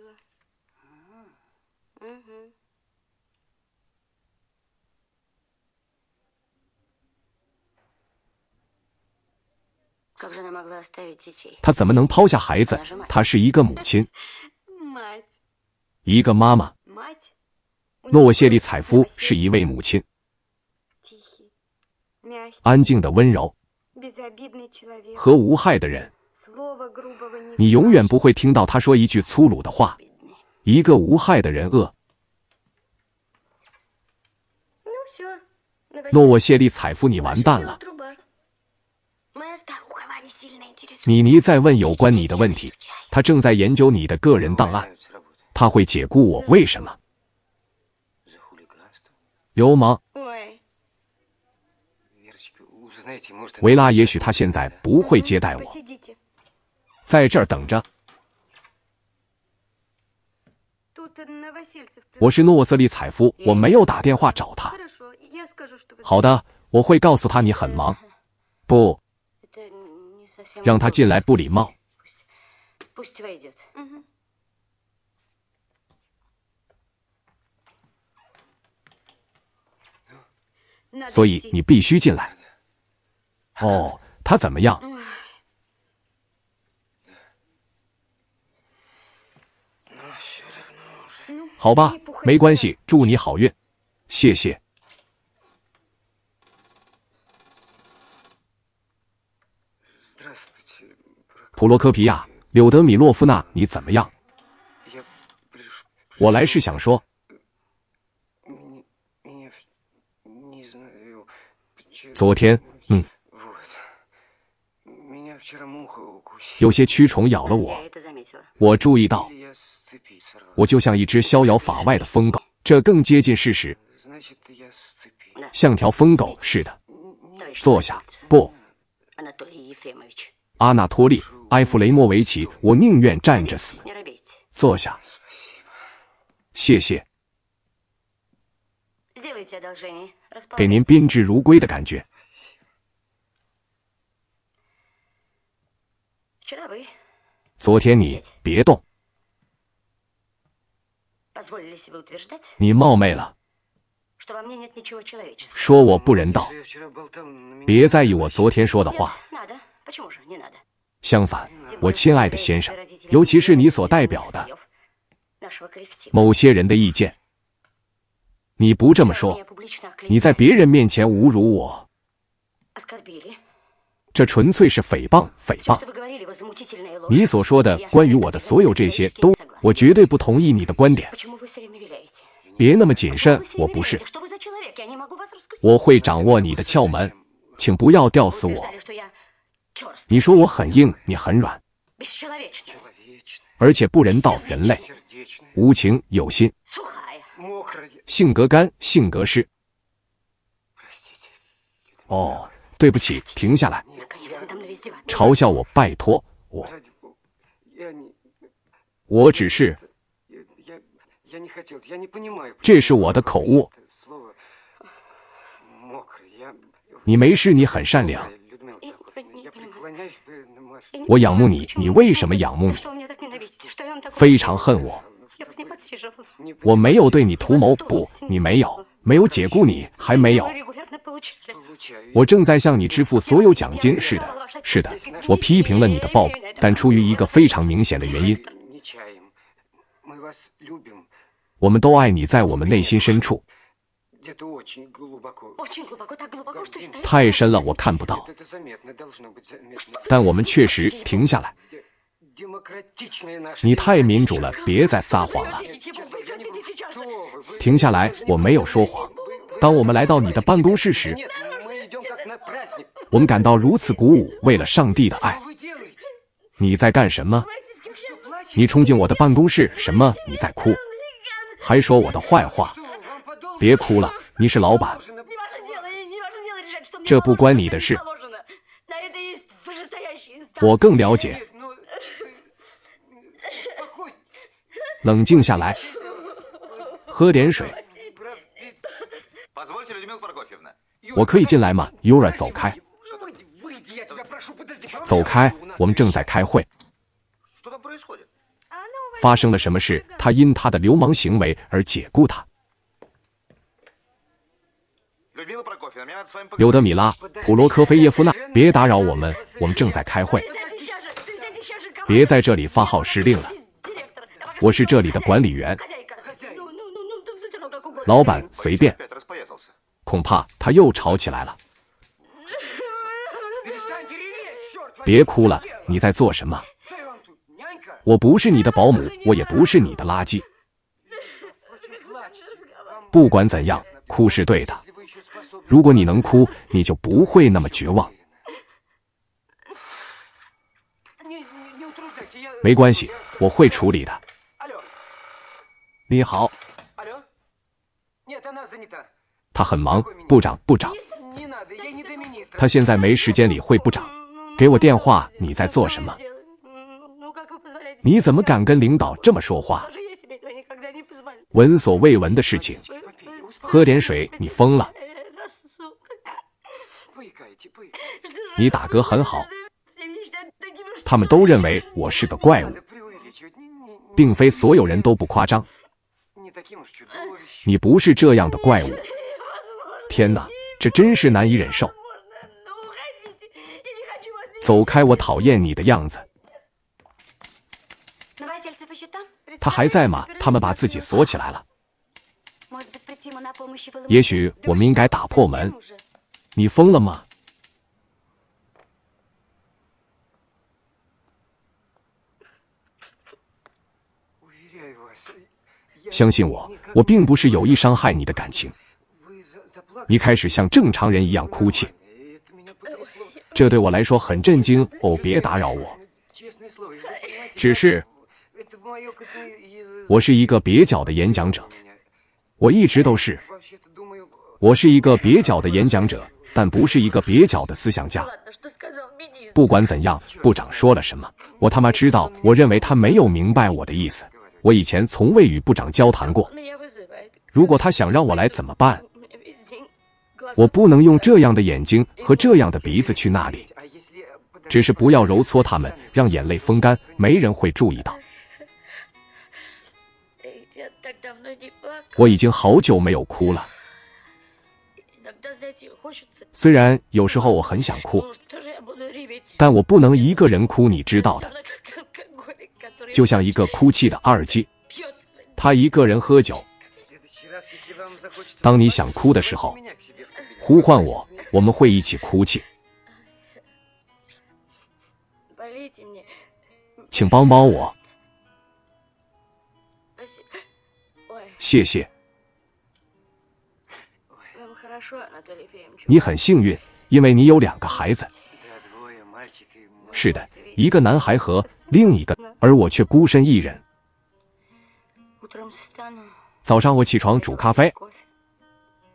她怎么能抛下孩子？她是一个母亲，一个妈妈。诺沃谢利采夫是一位母亲，安静的温柔和无害的人。你永远不会听到他说一句粗鲁的话。一个无害的人恶。诺沃谢利采夫，你完蛋了。妮妮在问有关你的问题，他正在研究你的个人档案，他会解雇我。为什么？流氓。维拉，也许他现在不会接待我，在这儿等着。我是诺沃瑟利采夫，我没有打电话找他。好的，我会告诉他你很忙。不，让他进来不礼貌。所以你必须进来。哦，他怎么样？好吧，没关系，祝你好运。谢谢。普罗科皮亚，柳德米洛夫娜，你怎么样？我来是想说，昨天，嗯，有些蛆虫咬了我，我注意到，我就像一只逍遥法外的疯狗，这更接近事实，像条疯狗似的。坐下，不，阿纳托利·埃弗雷莫维奇，我宁愿站着死。坐下，谢谢。给您宾至如归的感觉。昨天你别动，你冒昧了，说我不人道。别在意我昨天说的话。相反，我亲爱的先生，尤其是你所代表的某些人的意见，你不这么说，你在别人面前侮辱我，这纯粹是诽谤，诽谤。你所说的关于我的所有这些都，我绝对不同意你的观点。别那么谨慎，我不是。我会掌握你的窍门，请不要吊死我。你说我很硬，你很软，而且不人道，人类无情有心，性格干，性格湿。哦，对不起，停下来，嘲笑我，拜托， 我，我只是，这是我的口误。你没事，你很善良。我仰慕你，你为什么仰慕你？非常恨我。我没有对你图谋，不，你没有，没有解雇你，还没有。我正在向你支付所有奖金。是的，是的，我批评了你的报告，但出于一个非常明显的原因。我们都爱你，在我们内心深处。太深了，我看不到。但我们确实停下来。你太民主了，别再撒谎了。停下来，我没有说谎。当我们来到你的办公室时，我们感到如此鼓舞，为了上帝的爱。你在干什么？你冲进我的办公室，什么？你在哭，还说我的坏话。别哭了，你是老板，这不关你的事。我更了解。冷静下来，喝点水。我可以进来吗 ？Yura， 走开，走开，我们正在开会。发生了什么事？他因他的流氓行为而解雇他。柳德米拉·普罗科菲耶夫娜，别打扰我们，我们正在开会。别在这里发号施令了，我是这里的管理员。老板，随便。恐怕他又吵起来了。别哭了，你在做什么？我不是你的保姆，我也不是你的垃圾。不管怎样，哭是对的。如果你能哭，你就不会那么绝望。没关系，我会处理的。你好。他很忙，部长，部长。他现在没时间理会部长。给我电话，你在做什么？你怎么敢跟领导这么说话？闻所未闻的事情。喝点水，你疯了。你打嗝很好。他们都认为我是个怪物，并非所有人都不夸张。你不是这样的怪物。天哪，这真是难以忍受。走开，我讨厌你的样子。他还在吗？他们把自己锁起来了。也许我们应该打破门。你疯了吗？相信我，我并不是有意伤害你的感情。你开始像正常人一样哭泣，这对我来说很震惊。哦，别打扰我。只是，我是一个蹩脚的演讲者，我一直都是。我是一个蹩脚的演讲者，但不是一个蹩脚的思想家。不管怎样，部长说了什么，我他妈知道。我认为他没有明白我的意思。我以前从未与部长交谈过。如果他想让我来怎么办？我不能用这样的眼睛和这样的鼻子去那里。只是不要揉搓他们，让眼泪风干，没人会注意到。我已经好久没有哭了。虽然有时候我很想哭，但我不能一个人哭，你知道的。就像一个哭泣的二鸡，他一个人喝酒。当你想哭的时候，呼唤我，我们会一起哭泣。请帮帮我。谢谢。你很幸运，因为你有两个孩子。是的，一个男孩和另一个，而我却孤身一人。早上我起床煮咖啡，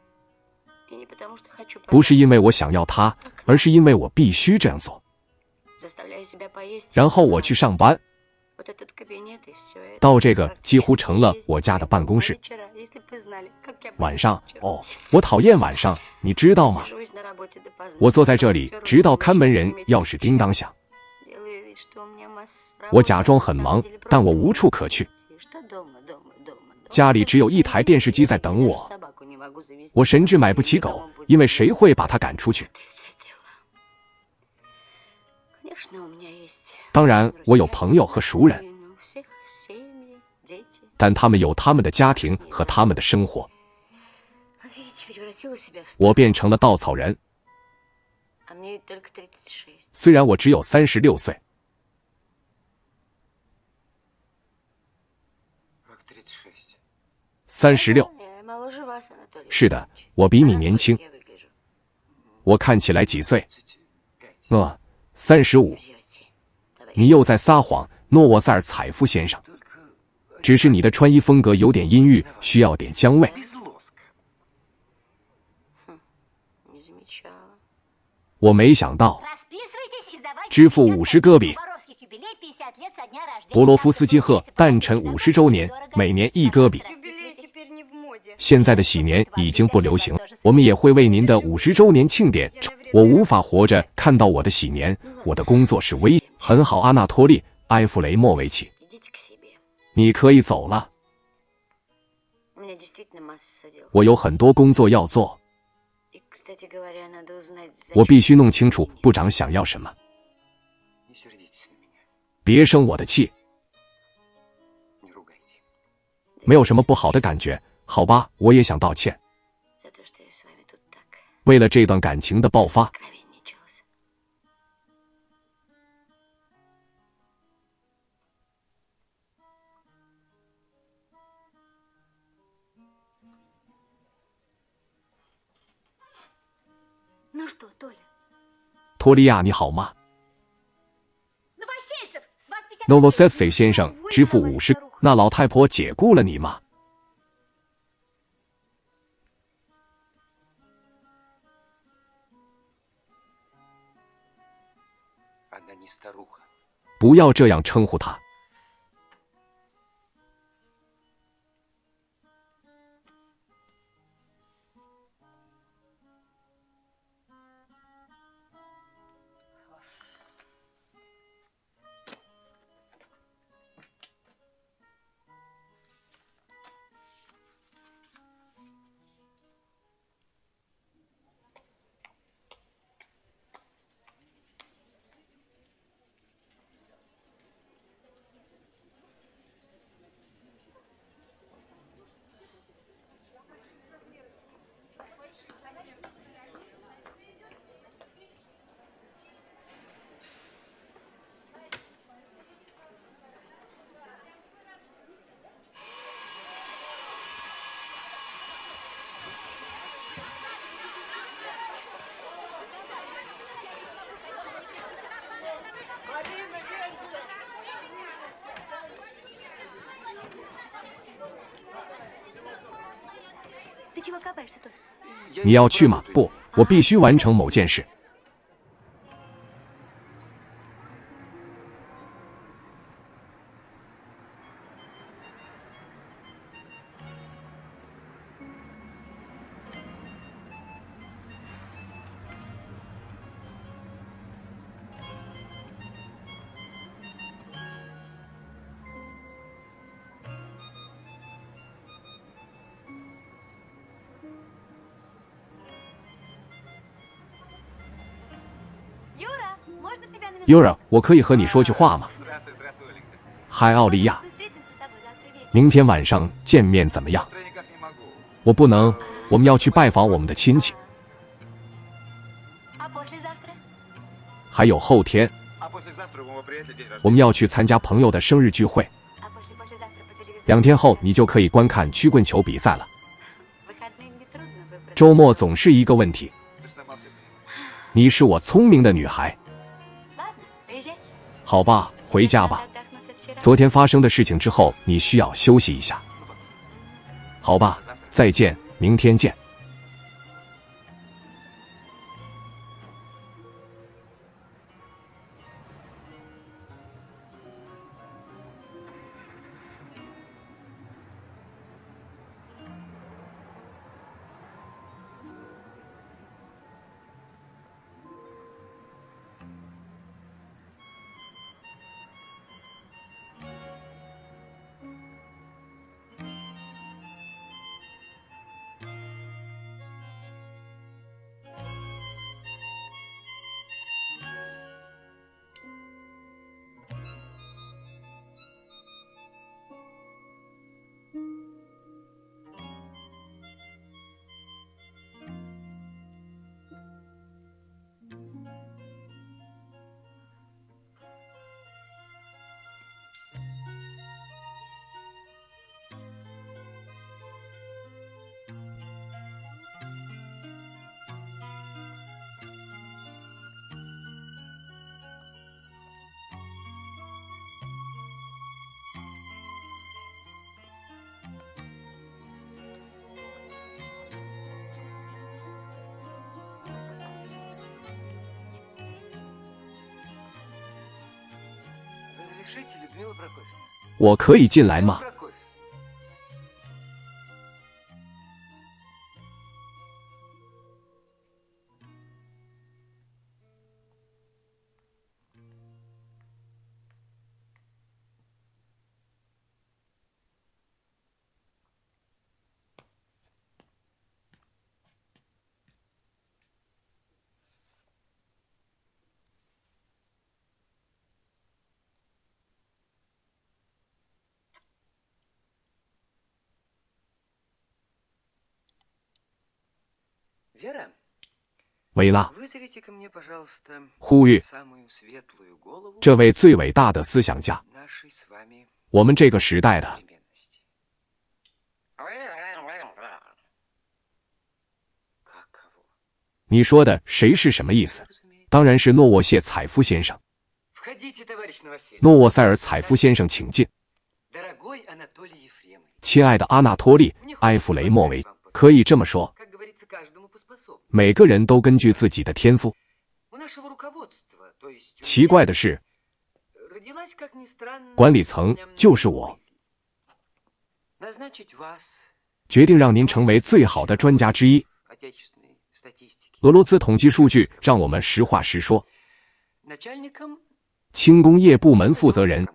不是因为我想要它，而是因为我必须这样做。 然后我去上班。到这个几乎成了我家的办公室。晚上，哦，我讨厌晚上，你知道吗？我坐在这里，直到看门人钥匙叮当响。我假装很忙，但我无处可去。家里只有一台电视机在等我。我甚至买不起狗，因为谁会把它赶出去？当然，我有朋友和熟人，但他们有他们的家庭和他们的生活。我变成了稻草人。虽然我只有三十六岁。三十六。是的，我比你年轻。我看起来几岁？呃，三十五。你又在撒谎，诺沃塞尔采夫先生。只是你的穿衣风格有点阴郁，需要点姜味。我没想到，支付五十戈比。博罗夫斯基贺诞辰五十周年，每年一戈比。现在的喜年已经不流行了，我们也会为您的五十周年庆典。我无法活着看到我的喜年，我的工作是危。很好，阿纳托利·埃弗雷莫维奇，你可以走了。我有很多工作要做，我必须弄清楚部长想要什么。别生我的气，没有什么不好的感觉，好吧？我也想道歉，为了这段感情的爆发。托利亚，你好吗？诺沃塞塞先生，支付五十。那老太婆解雇了你吗？不要这样称呼她。你要去吗？不，我必须完成某件事。Yura， 我可以和你说句话吗？嗨，奥利亚，明天晚上见面怎么样？我不能，我们要去拜访我们的亲戚。还有后天，我们要去参加朋友的生日聚会。两天后，你就可以观看曲棍球比赛了。周末总是一个问题。你是我聪明的女孩。好吧，回家吧。昨天发生的事情之后，你需要休息一下。好吧，再见，明天见。 我可以进来吗？维拉，呼吁这位最伟大的思想家，我们这个时代的。你说的谁是什么意思？当然是诺沃谢采夫先生。诺沃塞尔采夫先生，请进。亲爱的阿纳托利·埃弗雷莫维，可以这么说。每个人都根据自己的天赋。奇怪的是，管理层就是我，决定让您成为最好的专家之一。俄罗斯统计数据让我们实话实说。轻工业部门负责人，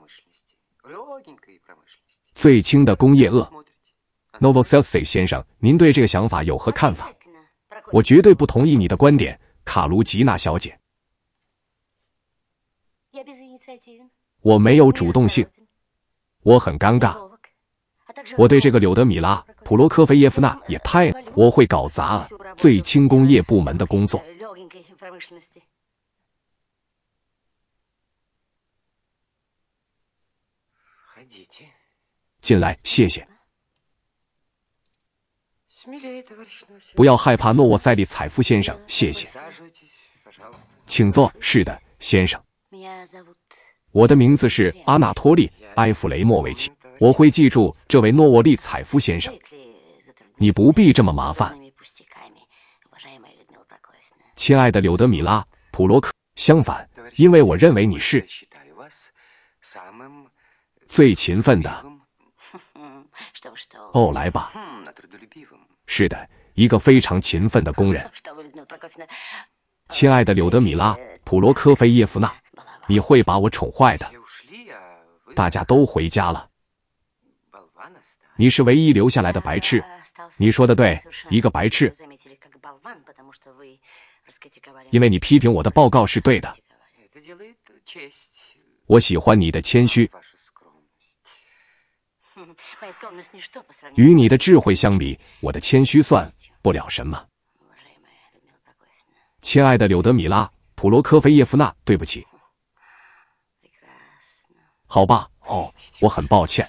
最轻的工业恶。Novoselsky 先生，您对这个想法有何看法？我绝对不同意你的观点，卡卢吉娜小姐。我没有主动性，我很尴尬。我对这个柳德米拉·普罗科菲耶夫娜也太……我会搞砸最轻工业部门的工作。进来，谢谢。不要害怕，诺沃塞利采夫先生，谢谢。请坐。是的，先生。我的名字是阿纳托利·埃弗雷莫维奇，我会记住这位诺沃利采夫先生。你不必这么麻烦，亲爱的柳德米拉·普罗克。相反，因为我认为你是最勤奋的。哦，来吧。是的，一个非常勤奋的工人。亲爱的柳德米拉·普罗科菲耶夫娜，你会把我宠坏的。大家都回家了，你是唯一留下来的白痴。你说的对，一个白痴。因为你批评我的报告是对的。我喜欢你的谦虚。与你的智慧相比，我的谦虚算不了什么。亲爱的柳德米拉·普罗科菲耶夫娜，对不起。好吧，哦，我很抱歉。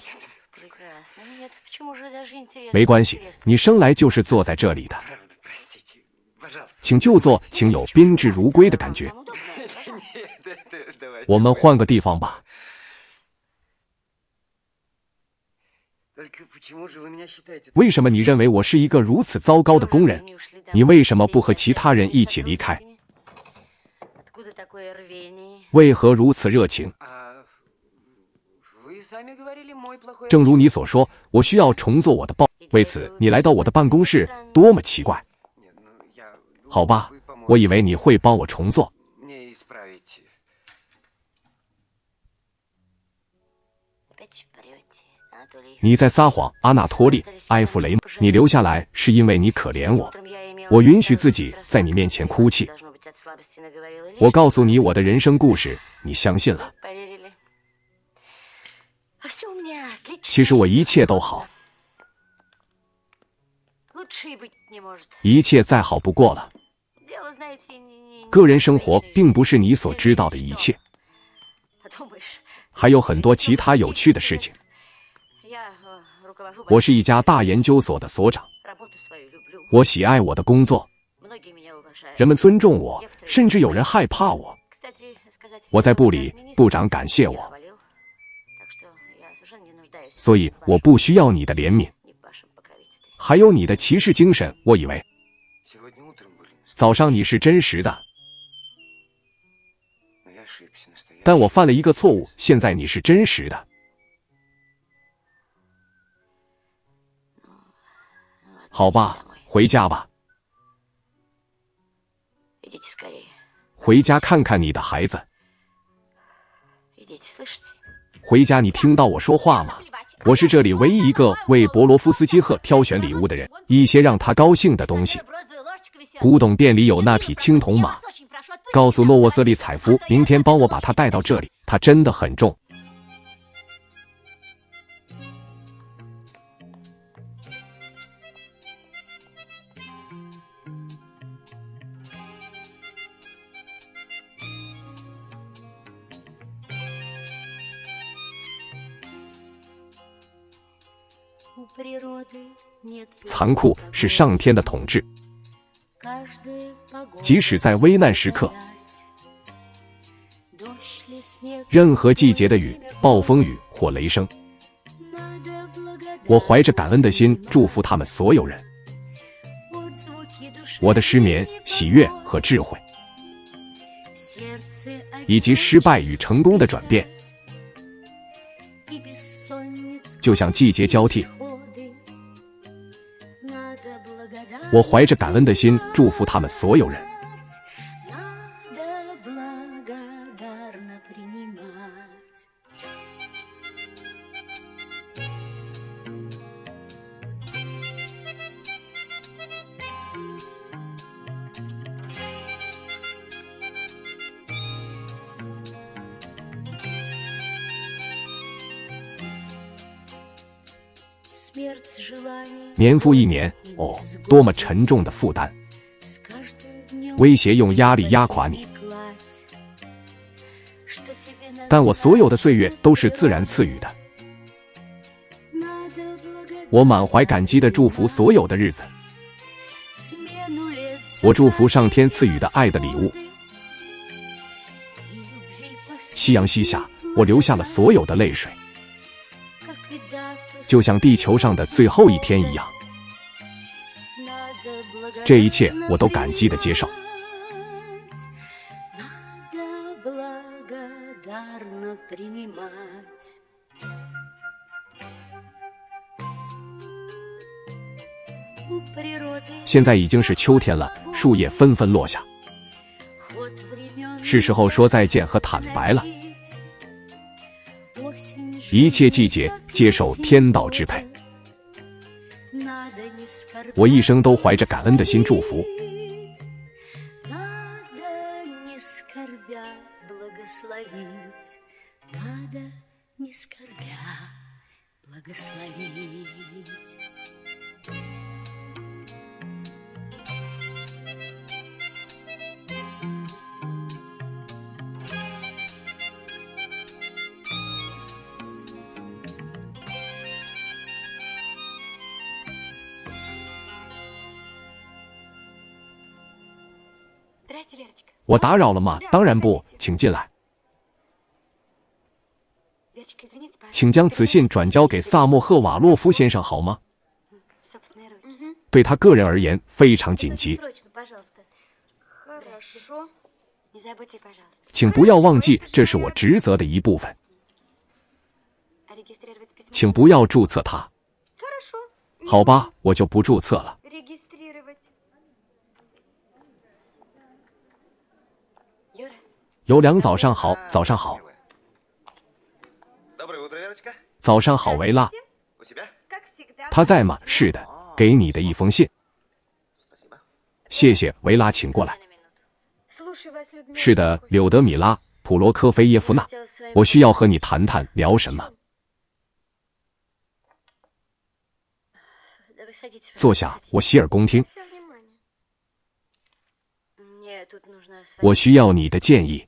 没关系，你生来就是坐在这里的。请就坐，请有宾至如归的感觉。我们换个地方吧。为什么你认为我是一个如此糟糕的工人？你为什么不和其他人一起离开？为何如此热情？正如你所说，我需要重做我的报，为此你来到我的办公室，多么奇怪！好吧，我以为你会帮我重做。你在撒谎，阿纳托利·埃弗雷。你留下来是因为你可怜我，我允许自己在你面前哭泣。我告诉你我的人生故事，你相信了。其实我一切都好，一切再好不过了。个人生活并不是你所知道的一切，还有很多其他有趣的事情。我是一家大研究所的所长，我喜爱我的工作，人们尊重我，甚至有人害怕我。我在部里，部长感谢我，所以我不需要你的怜悯，还有你的骑士精神。我以为早上你是真实的， 但我犯了一个错误，现在你是真实的。好吧，回家吧。回家看看你的孩子。回家，你听到我说话吗？我是这里唯一一个为博罗夫斯基赫挑选礼物的人，一些让他高兴的东西。古董店里有那匹青铜马，告诉诺沃瑟利采夫，明天帮我把它带到这里，它真的很重。残酷是上天的统治，即使在危难时刻，任何季节的雨、暴风雨或雷声，我怀着感恩的心祝福他们所有人。我的失眠、喜悦和智慧，以及失败与成功的转变，就像季节交替。我怀着感恩的心祝福他们所有人。年复一年，哦，多么沉重的负担！威胁用压力压垮你，但我所有的岁月都是自然赐予的。我满怀感激地祝福所有的日子，我祝福上天赐予的爱的礼物。夕阳西下，我流下了所有的泪水，就像地球上的最后一天一样。这一切我都感激地接受。现在已经是秋天了，树叶纷纷落下，是时候说再见和坦白了。一切季节接受天道支配。我一生都怀着感恩的心祝福。我打扰了吗？当然不，请进来。请将此信转交给萨莫赫瓦洛夫先生好吗？对他个人而言非常紧急。请不要忘记，这是我职责的一部分。请不要注册它。好吧，我就不注册了。尤良，早上好，早上好。早上好，维拉。他在吗？是的，给你的一封信。谢谢，维拉，请过来。是的，柳德米拉·普罗科菲耶夫娜，我需要和你谈谈，聊什么？坐下，我洗耳恭听。我需要你的建议。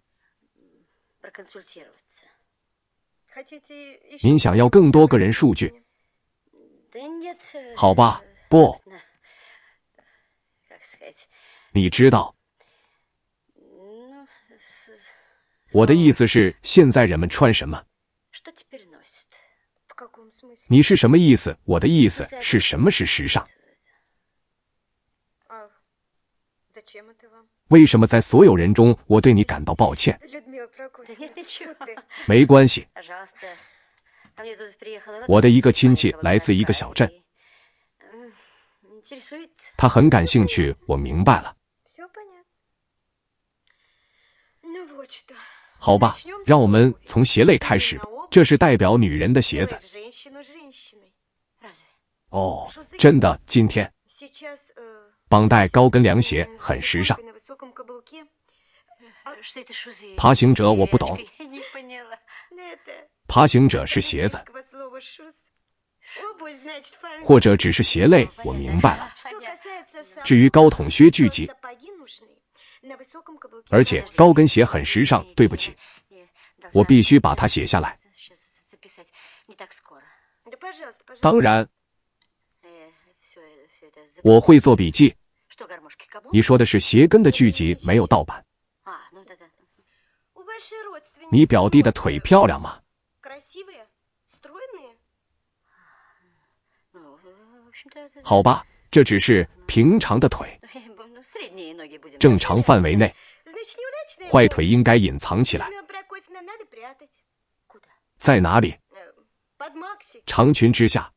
您想要更多个人数据？好吧，不。你知道，我的意思是，现在人们穿什么？你是什么意思？我的意思是什么是时尚？为什么在所有人中，我对你感到抱歉？ 没关系，我的一个亲戚来自一个小镇，他很感兴趣，我明白了。好吧，让我们从鞋类开始，这是代表女人的鞋子。哦，真的，今天绑带高跟凉鞋很时尚。爬行者我不懂，爬行者是鞋子，或者只是鞋类，我明白了。至于高筒靴聚集，而且高跟鞋很时尚，对不起，我必须把它写下来。当然，我会做笔记。你说的是鞋跟的聚集，没有盗版。你表弟的腿漂亮吗？好吧，这只是平常的腿，正常范围内。坏腿应该隐藏起来。在哪里？长裙之下。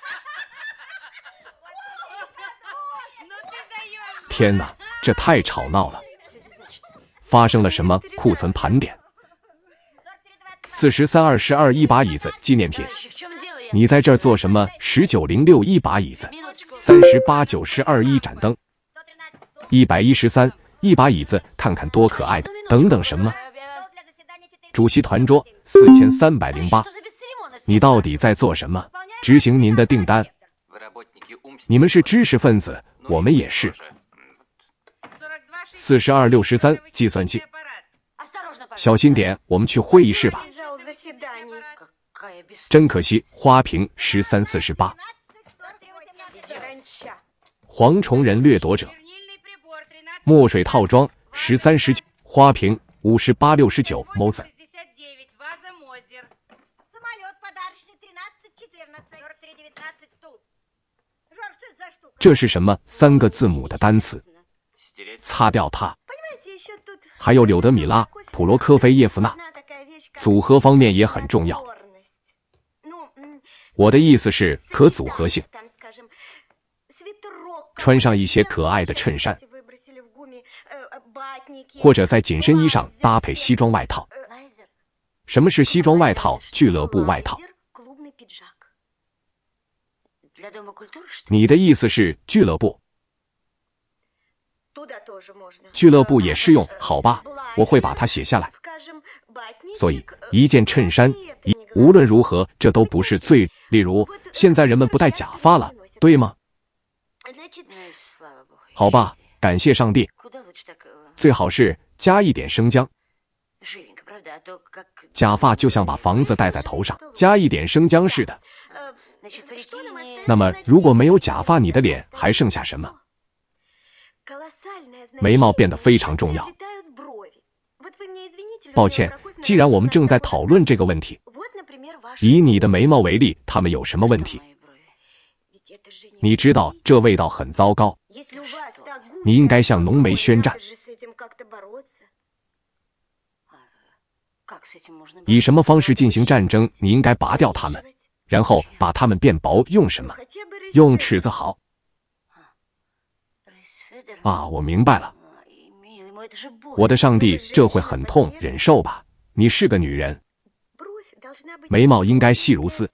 天哪，这太吵闹了！发生了什么？库存盘点。四十三二十二一把椅子，纪念品。你在这儿做什么？十九零六一把椅子。三十八九十二一盏灯。一百一十三一把椅子，看看多可爱的。等等什么？主席团桌四千三百零八。你到底在做什么？执行您的订单。你们是知识分子，我们也是。四十二六十三计算器。小心点，我们去会议室吧。真可惜，花瓶十三四十八。蝗虫人掠夺者。墨水套装十三十九。花瓶五十八六十九。Moser。这是什么？三个字母的单词。擦掉它。还有柳德米拉·普罗科菲耶夫娜。组合方面也很重要。我的意思是可组合性。穿上一些可爱的衬衫，或者在紧身衣上搭配西装外套。什么是西装外套？俱乐部外套。你的意思是俱乐部？俱乐部也适用，好吧，我会把它写下来。所以，一件衬衫，一无论如何，这都不是最。例如，现在人们不戴假发了，对吗？好吧，感谢上帝。最好是加一点生姜。假发就像把房子戴在头上，加一点生姜似的。那么，如果没有假发，你的脸还剩下什么？眉毛变得非常重要。抱歉，既然我们正在讨论这个问题，以你的眉毛为例，它们有什么问题？你知道这味道很糟糕，你应该向浓眉宣战。以什么方式进行战争？你应该拔掉它们，然后把它们变薄。用什么？用尺子好。啊，我明白了。我的上帝，这会很痛，忍受吧。你是个女人，眉毛应该细如丝。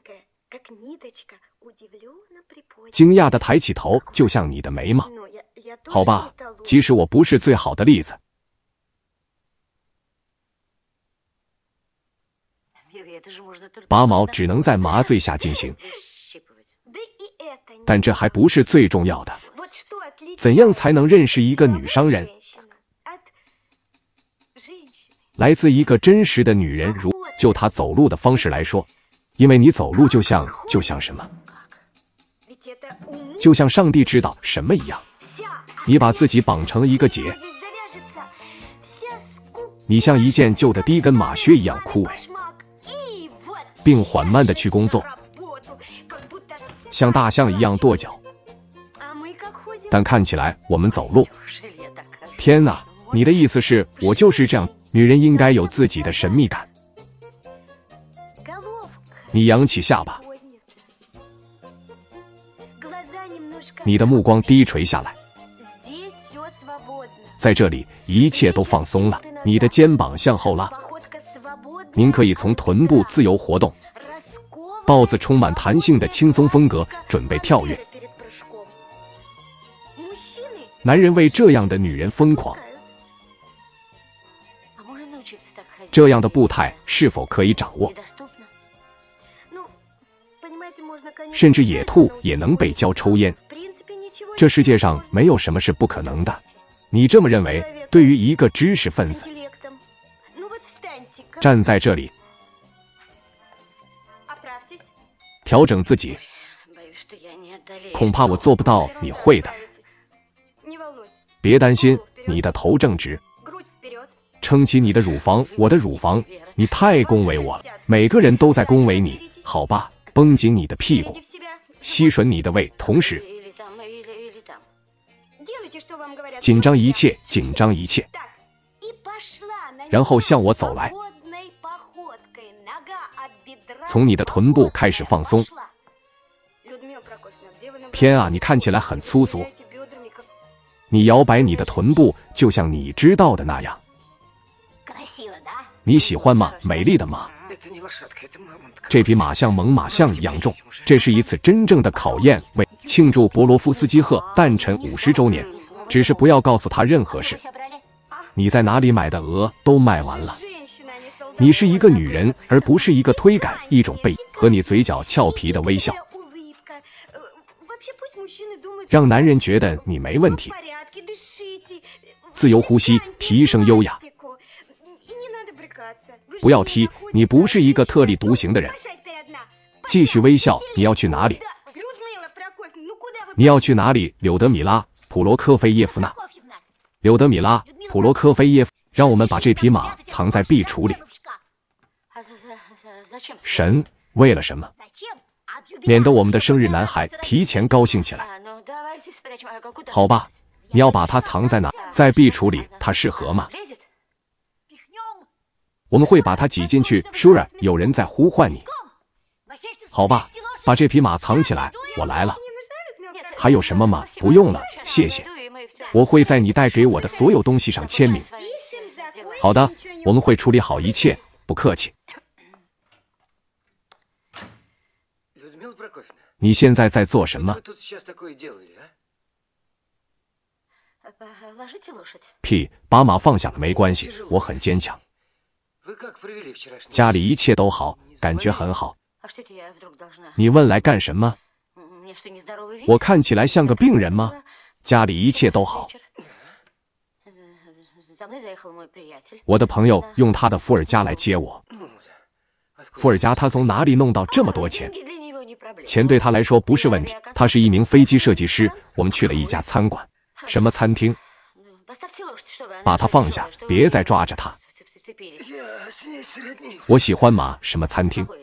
惊讶地抬起头，就像你的眉毛。好吧，即使我不是最好的例子。拔毛只能在麻醉下进行，但这还不是最重要的。怎样才能认识一个女商人？来自一个真实的女人，如就她走路的方式来说，因为你走路就像就像什么？就像上帝知道什么一样。你把自己绑成了一个结，你像一件旧的低跟马靴一样枯萎，并缓慢地去工作，像大象一样跺脚。但看起来我们走路，天哪！你的意思是我就是这样？ 女人应该有自己的神秘感。你扬起下巴，你的目光低垂下来，在这里一切都放松了，你的肩膀向后拉，您可以从臀部自由活动。豹子充满弹性的轻松风格，准备跳跃。男人为这样的女人疯狂。这样的步态是否可以掌握？甚至野兔也能被教抽烟。这世界上没有什么是不可能的。你这么认为，对于一个知识分子，站在这里，调整自己，恐怕我做不到，你会的。别担心，你的头正直。撑起你的乳房，我的乳房，你太恭维我了，每个人都在恭维你，好吧？绷紧你的屁股，吸吮你的胃，同时紧张一切，紧张一切，然后向我走来，从你的臀部开始放松。天啊，你看起来很粗俗，你摇摆你的臀部，就像你知道的那样。你喜欢吗？美丽的马。这匹马像猛犸象一样重，这是一次真正的考验，为庆祝博罗夫斯基赫诞辰五十周年。只是不要告诉他任何事。你在哪里买的鹅都卖完了。你是一个女人，而不是一个推杆，一种背和你嘴角俏皮的微笑，让男人觉得你没问题。自由呼吸，提升优雅。不要踢，你不是一个特立独行的人。继续微笑。你要去哪里？你要去哪里？柳德米拉·普罗科菲耶夫娜。柳德米拉·普罗科菲耶夫，让我们把这匹马藏在壁橱里。神，为了什么？免得我们的生日男孩提前高兴起来。好吧，你要把它藏在哪？在壁橱里，它适合吗？我们会把它挤进去。舒尔，有人在呼唤你。好吧，把这匹马藏起来，我来了。还有什么吗？不用了，谢谢。我会在你带给我的所有东西上签名。好的，我们会处理好一切，不客气。你现在在做什么？屁，把马放下了，没关系，我很坚强。家里一切都好，感觉很好。你问来干什么？我看起来像个病人吗？家里一切都好。我的朋友用他的伏尔加来接我。伏尔加他从哪里弄到这么多钱？钱对他来说不是问题。他是一名飞机设计师。我们去了一家餐馆。什么餐厅？把他放下，别再抓着他。我喜欢马。什么餐厅？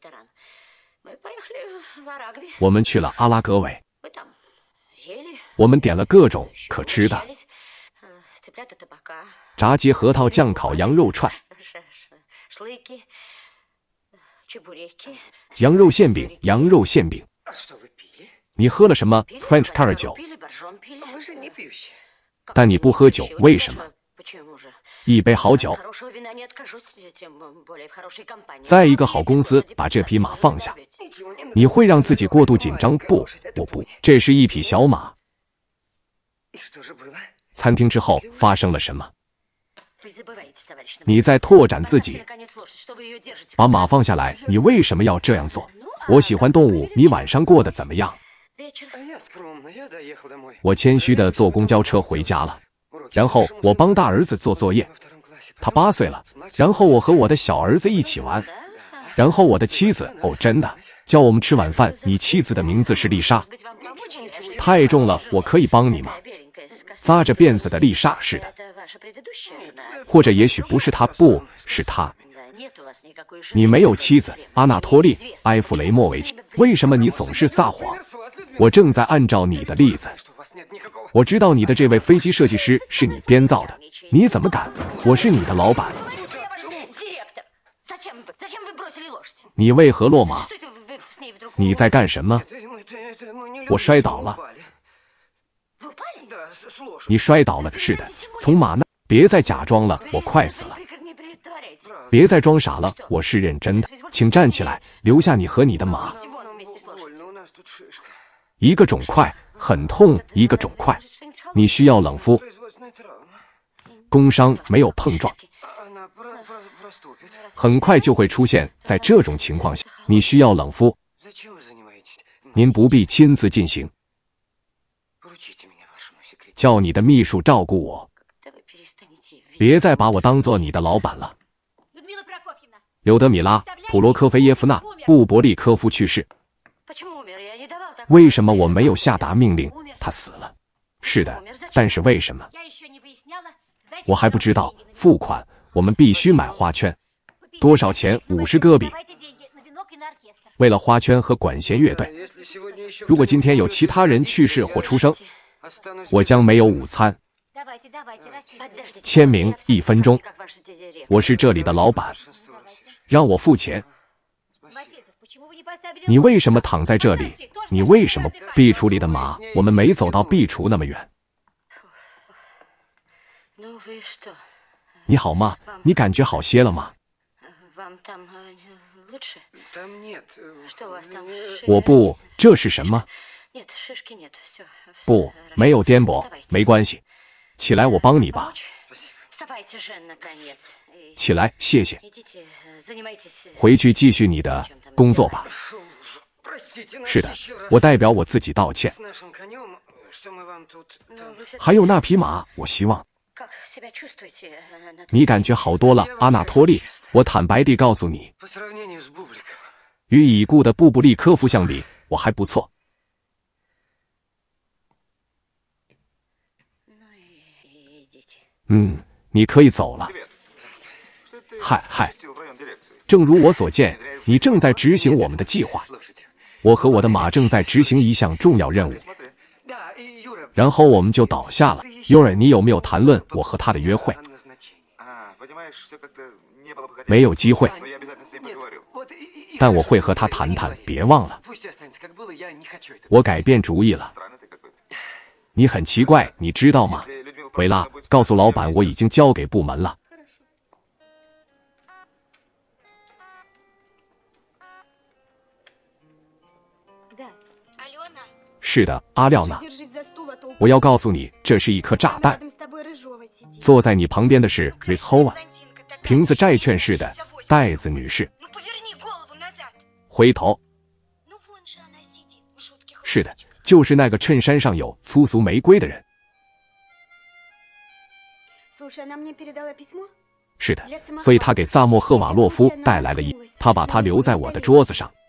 我们去了阿拉格韦。我们点了各种可吃的，炸鸡、核桃酱、烤羊肉串、羊肉馅饼、羊肉馅饼。你喝了什么 French Car 酒？但你不喝酒，为什么？一杯好酒，在一个好公司把这匹马放下。你会让自己过度紧张？不，我不。这是一匹小马。餐厅之后发生了什么？你在拓展自己。把马放下来。你为什么要这样做？我喜欢动物。你晚上过得怎么样？我谦虚地坐公交车回家了。然后我帮大儿子做作业，他八岁了。然后我和我的小儿子一起玩。然后我的妻子，哦，真的，叫我们吃晚饭。你妻子的名字是丽莎。太重了，我可以帮你吗？扎着辫子的丽莎，是的。或者也许不是她，不是她。 你没有妻子，阿纳托利·埃弗雷莫维奇，为什么你总是撒谎？我正在按照你的例子。我知道你的这位飞机设计师是你编造的，你怎么敢？我是你的老板。你为何落马？你在干什么？我摔倒了。你摔倒了，是的，从马那。别再假装了，我快死了。别再装傻了，我是认真的。请站起来，留下你和你的马。一个肿块，很痛，一个肿块。你需要冷敷。工伤没有碰撞，很快就会出现在这种情况下。你需要冷敷。您不必亲自进行，叫你的秘书照顾我。别再把我当做你的老板了。柳德米拉·普罗科菲耶夫娜·布伯利科夫去世。为什么我没有下达命令？他死了。是的，但是为什么？我还不知道。付款，我们必须买花圈。多少钱？五十戈比。为了花圈和管弦乐队。如果今天有其他人去世或出生，我将没有午餐。签名一分钟。我是这里的老板，让我付钱。你为什么躺在这里？你为什么？壁橱里的马，我们没走到壁橱那么远。你好吗？你感觉好些了吗？我不，这是什么？不，没有颠簸，没关系。起来，我帮你吧。起来，谢谢。回去继续你的工作吧。是的，我代表我自己道歉。还有那匹马，我希望你感觉好多了，阿纳托利。我坦白地告诉你，与已故的布布利科夫相比，我还不错。嗯，你可以走了。嗨嗨，正如我所见，你正在执行我们的计划。我和我的马正在执行一项重要任务，然后我们就倒下了。尤尔，你有没有谈论我和他的约会？没有机会，但我会和他谈谈，别忘了。我改变主意了。你很奇怪，你知道吗？维拉，告诉老板，我已经交给部门了。是的，阿廖娜，我要告诉你，这是一颗炸弹。坐在你旁边的是 Rizhova， 瓶子债券式的袋子女士。回头。是的，就是那个衬衫上有粗俗玫瑰的人。是的，所以他给萨莫赫瓦洛夫带来了一，他把它留在我的桌子上。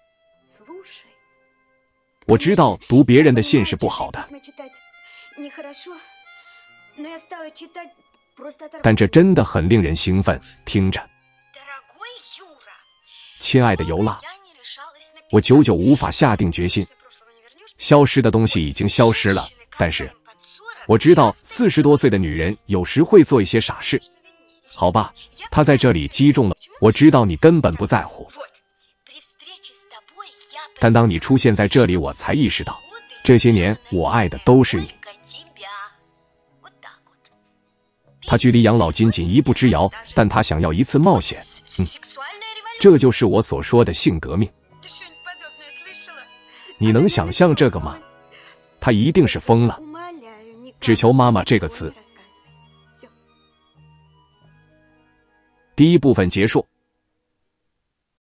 我知道读别人的信是不好的，但这真的很令人兴奋。听着，亲爱的尤拉，我久久无法下定决心。消失的东西已经消失了，但是我知道四十多岁的女人有时会做一些傻事。好吧，她在这里击中了。我知道你根本不在乎，但当你出现在这里，我才意识到，这些年我爱的都是你。他距离养老金仅一步之遥，但他想要一次冒险。嗯，这就是我所说的性革命。你能想象这个吗？他一定是疯了。只求妈妈这个词。第一部分结束。